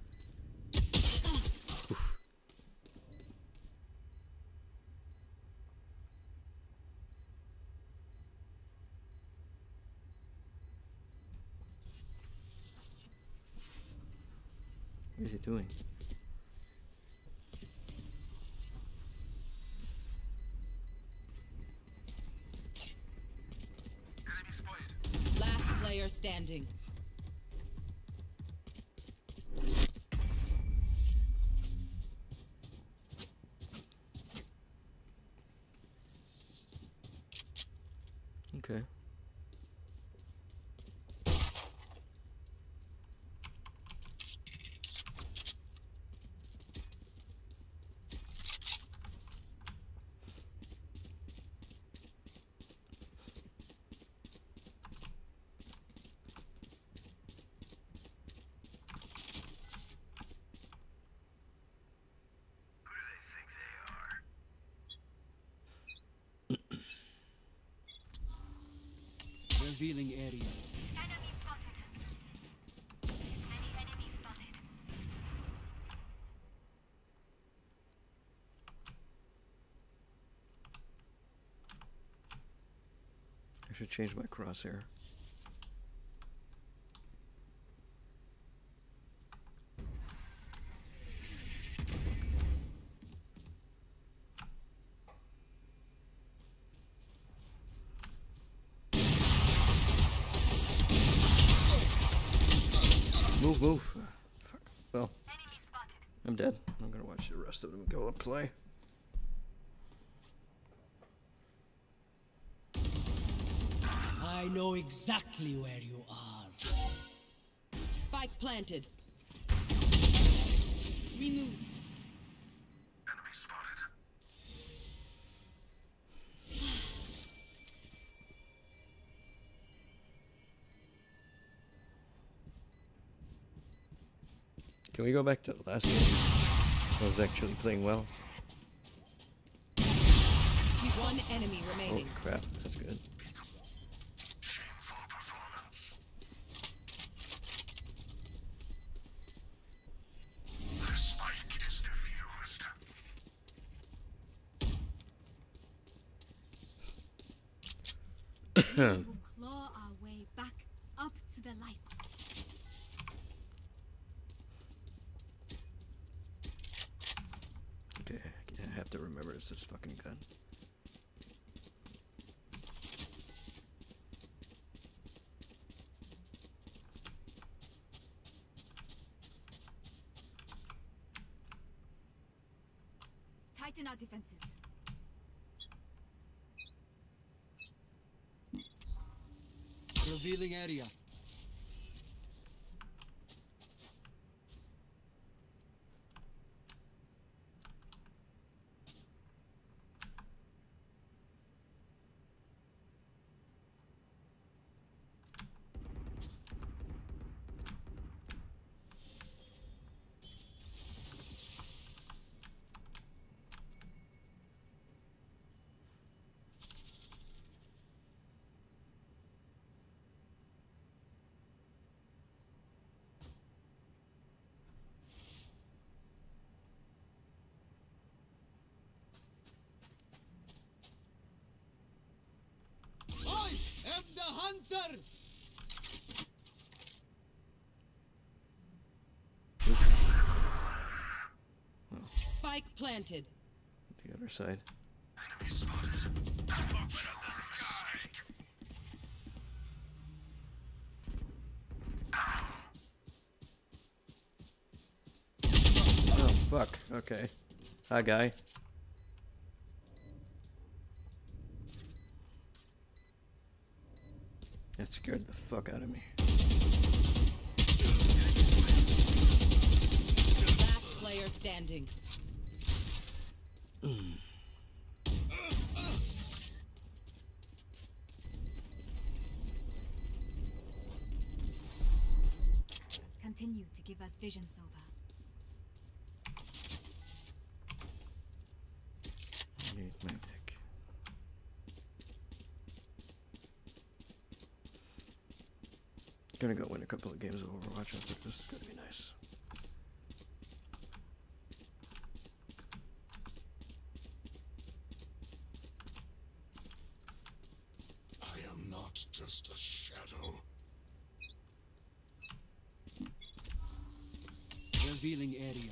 Oof. What is he doing? Enemy spotted. Last player standing. Okay. Who do they think they are? Revealing area. Enemy spotted. Many enemies spotted. I should change my crosshair. Move, move. Uh, fuck. Well, Enemy spotted. I'm dead. I'm gonna watch the rest of them go and play. I know exactly where you are. Spike planted. Removed. Enemy spotted. Can we go back to the last game? I was actually playing well. One enemy remaining. Holy crap, that's good. Shameful performance. The spike is defused. We will claw our way back up to the light. Okay, I have to remember it's this fucking gun. defenses. Revealing area. I am the hunter! Spike planted. The other side. Enemy spotted. Open the sky. Oh, fuck. Okay. Hi, guy. That scared the fuck out of me. Last player standing. Continue to give us vision, Sova. I need my deck. Gonna go win a couple of games of Overwatch after this. It's gonna be nice. I am not just a shadow. Revealing area.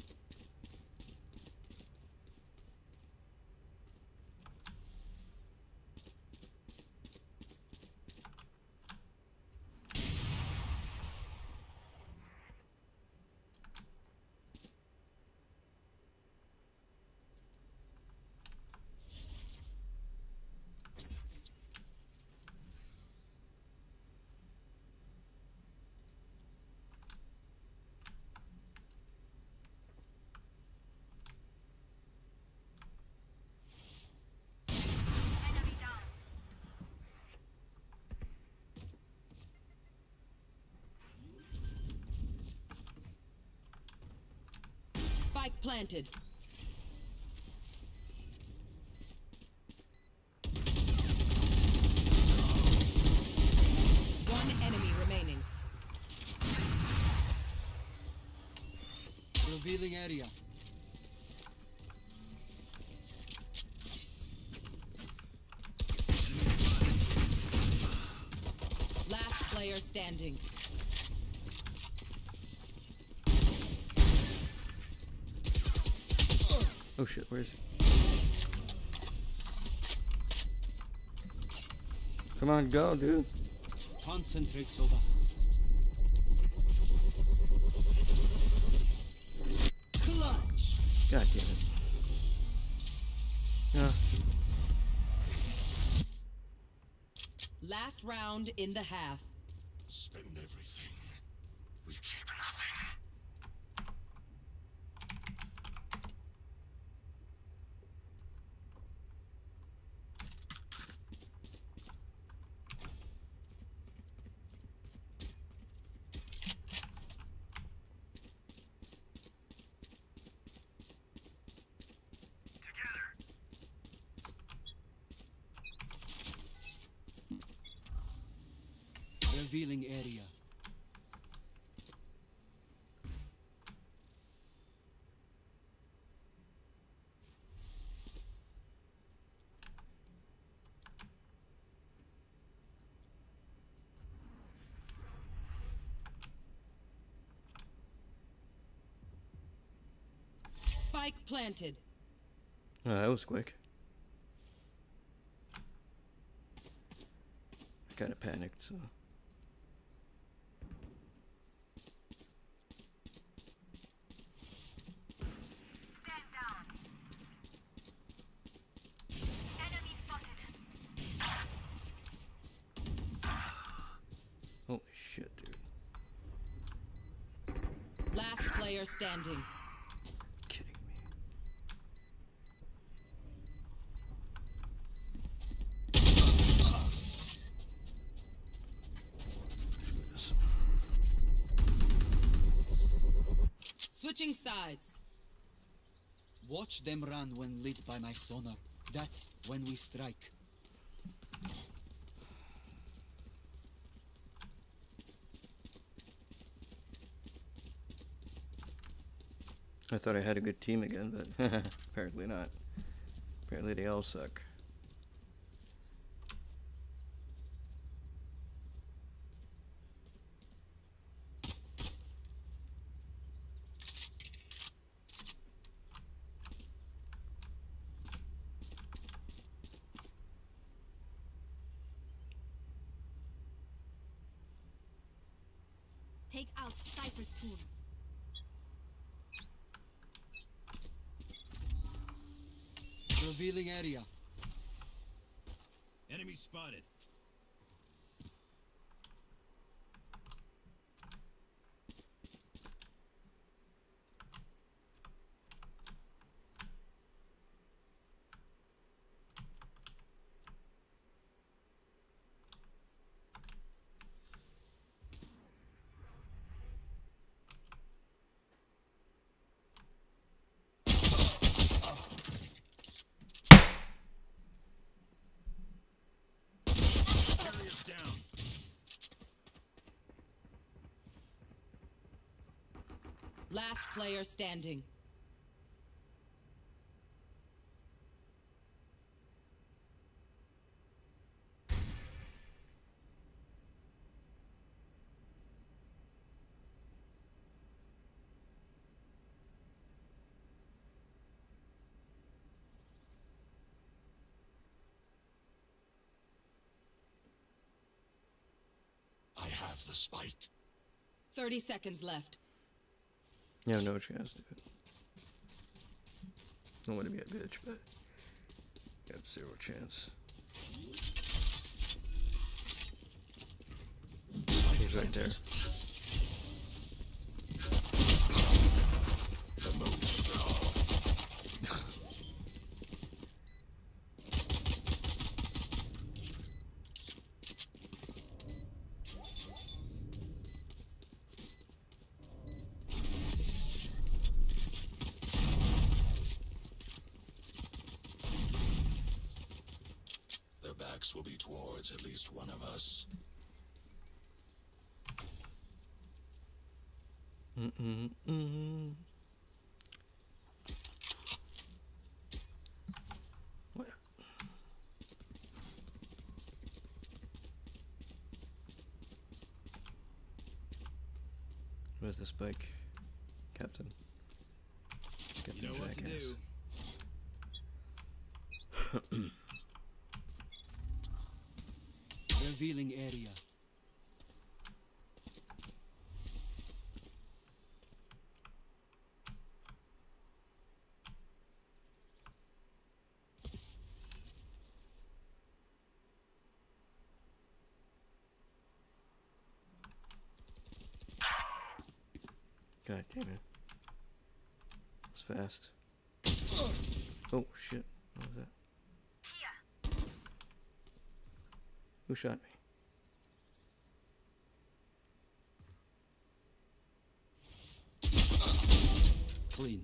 Enemy down. Spike planted. One enemy remaining. Revealing area. Last player standing. Oh shit, where is he? Come on, go, dude. Concentrate, Sova. Clutch. God damn it. Yeah. Last round in the half. Spend everything. We keep nothing. Revealing area. Spike planted. Oh, that was quick. I kinda panicked, so. Stand down. player standing. Kidding me. Switching sides. Watch them run when lit by my sonar. That's when we strike. I thought I had a good team again, but apparently not. Apparently they all suck. Take out Cypher's tools. Revealing area. Enemy spotted. Carrier's down. Last player standing. I have the spike. thirty seconds left. You have no chance, dude. I want to be a bitch, but you have zero chance. He's right there. The move. Their backs will be towards at least one of us. Mm-mm-mm. What? Where's the spike, Captain? Captain You know what to Jackass. do. Revealing area. God damn it. It's fast. Oh shit. What was that? Who shot me? Clean.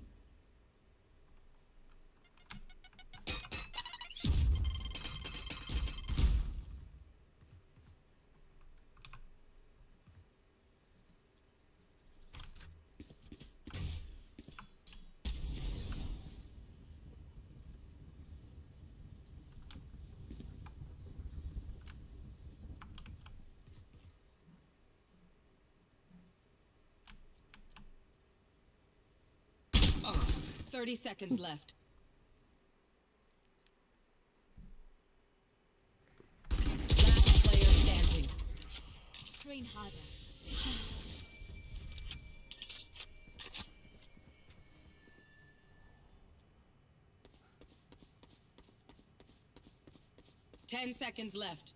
thirty seconds left. Last player standing. Train harder. Ten seconds left.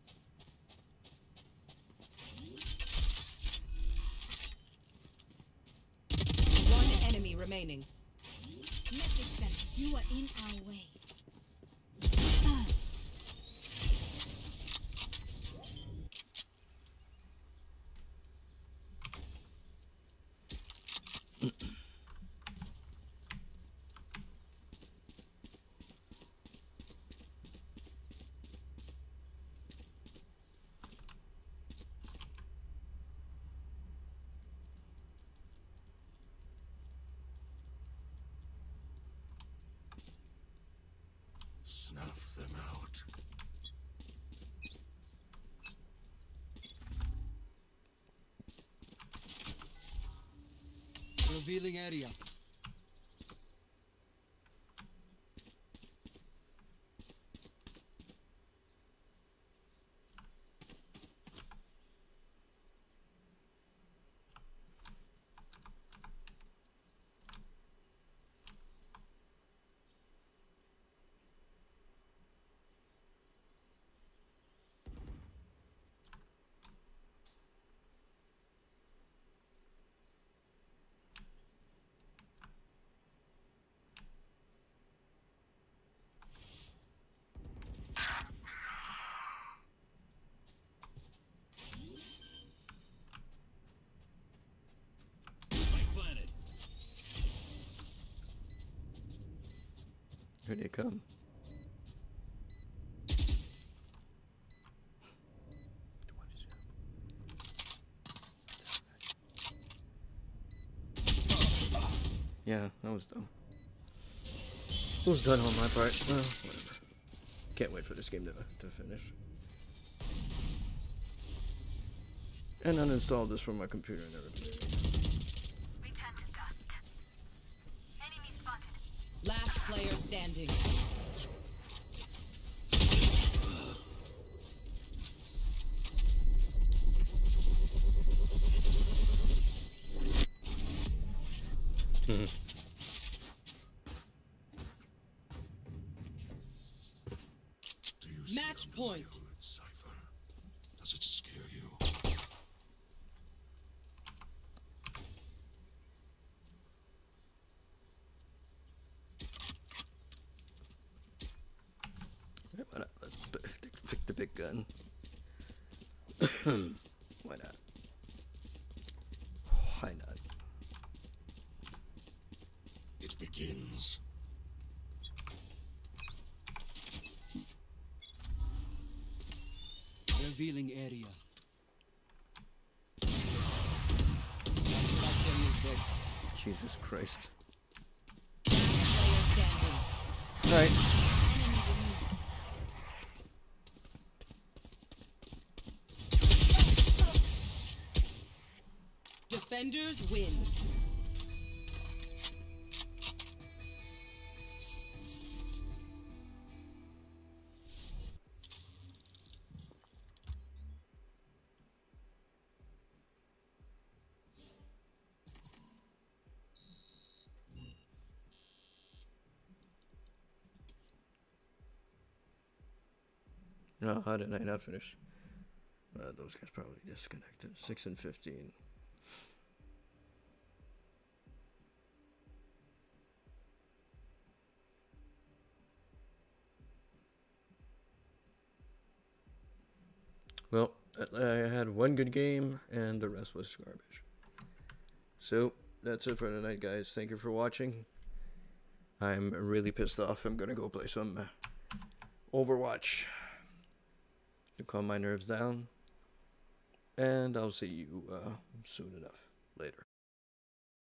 One remaining. Message sent. You are in our way. Snuff them out. Revealing area. Planet. Here they come. Yeah, that was dumb. It was done on my part. Well, whatever. Can't wait for this game to, to finish. And uninstall this from my computer and everything. Return to dust. Enemy spotted. Last player standing. Do you see Match a point. hood, Cypher? Does it scare you? Yeah, why not? Let's p- pick the big gun. Why not? Why not? It begins. Revealing area. That area is dead. Jesus Christ. Player standing. Alright. Enemy removed. Defenders win. No, how did I not finish? Uh, those guys probably disconnected. six and fifteen. Well, I I had one good game and the rest was garbage. So, that's it for tonight, guys. Thank you for watching. I'm really pissed off. I'm gonna go play some uh, Overwatch to calm my nerves down. And I'll see you uh, soon enough. Later.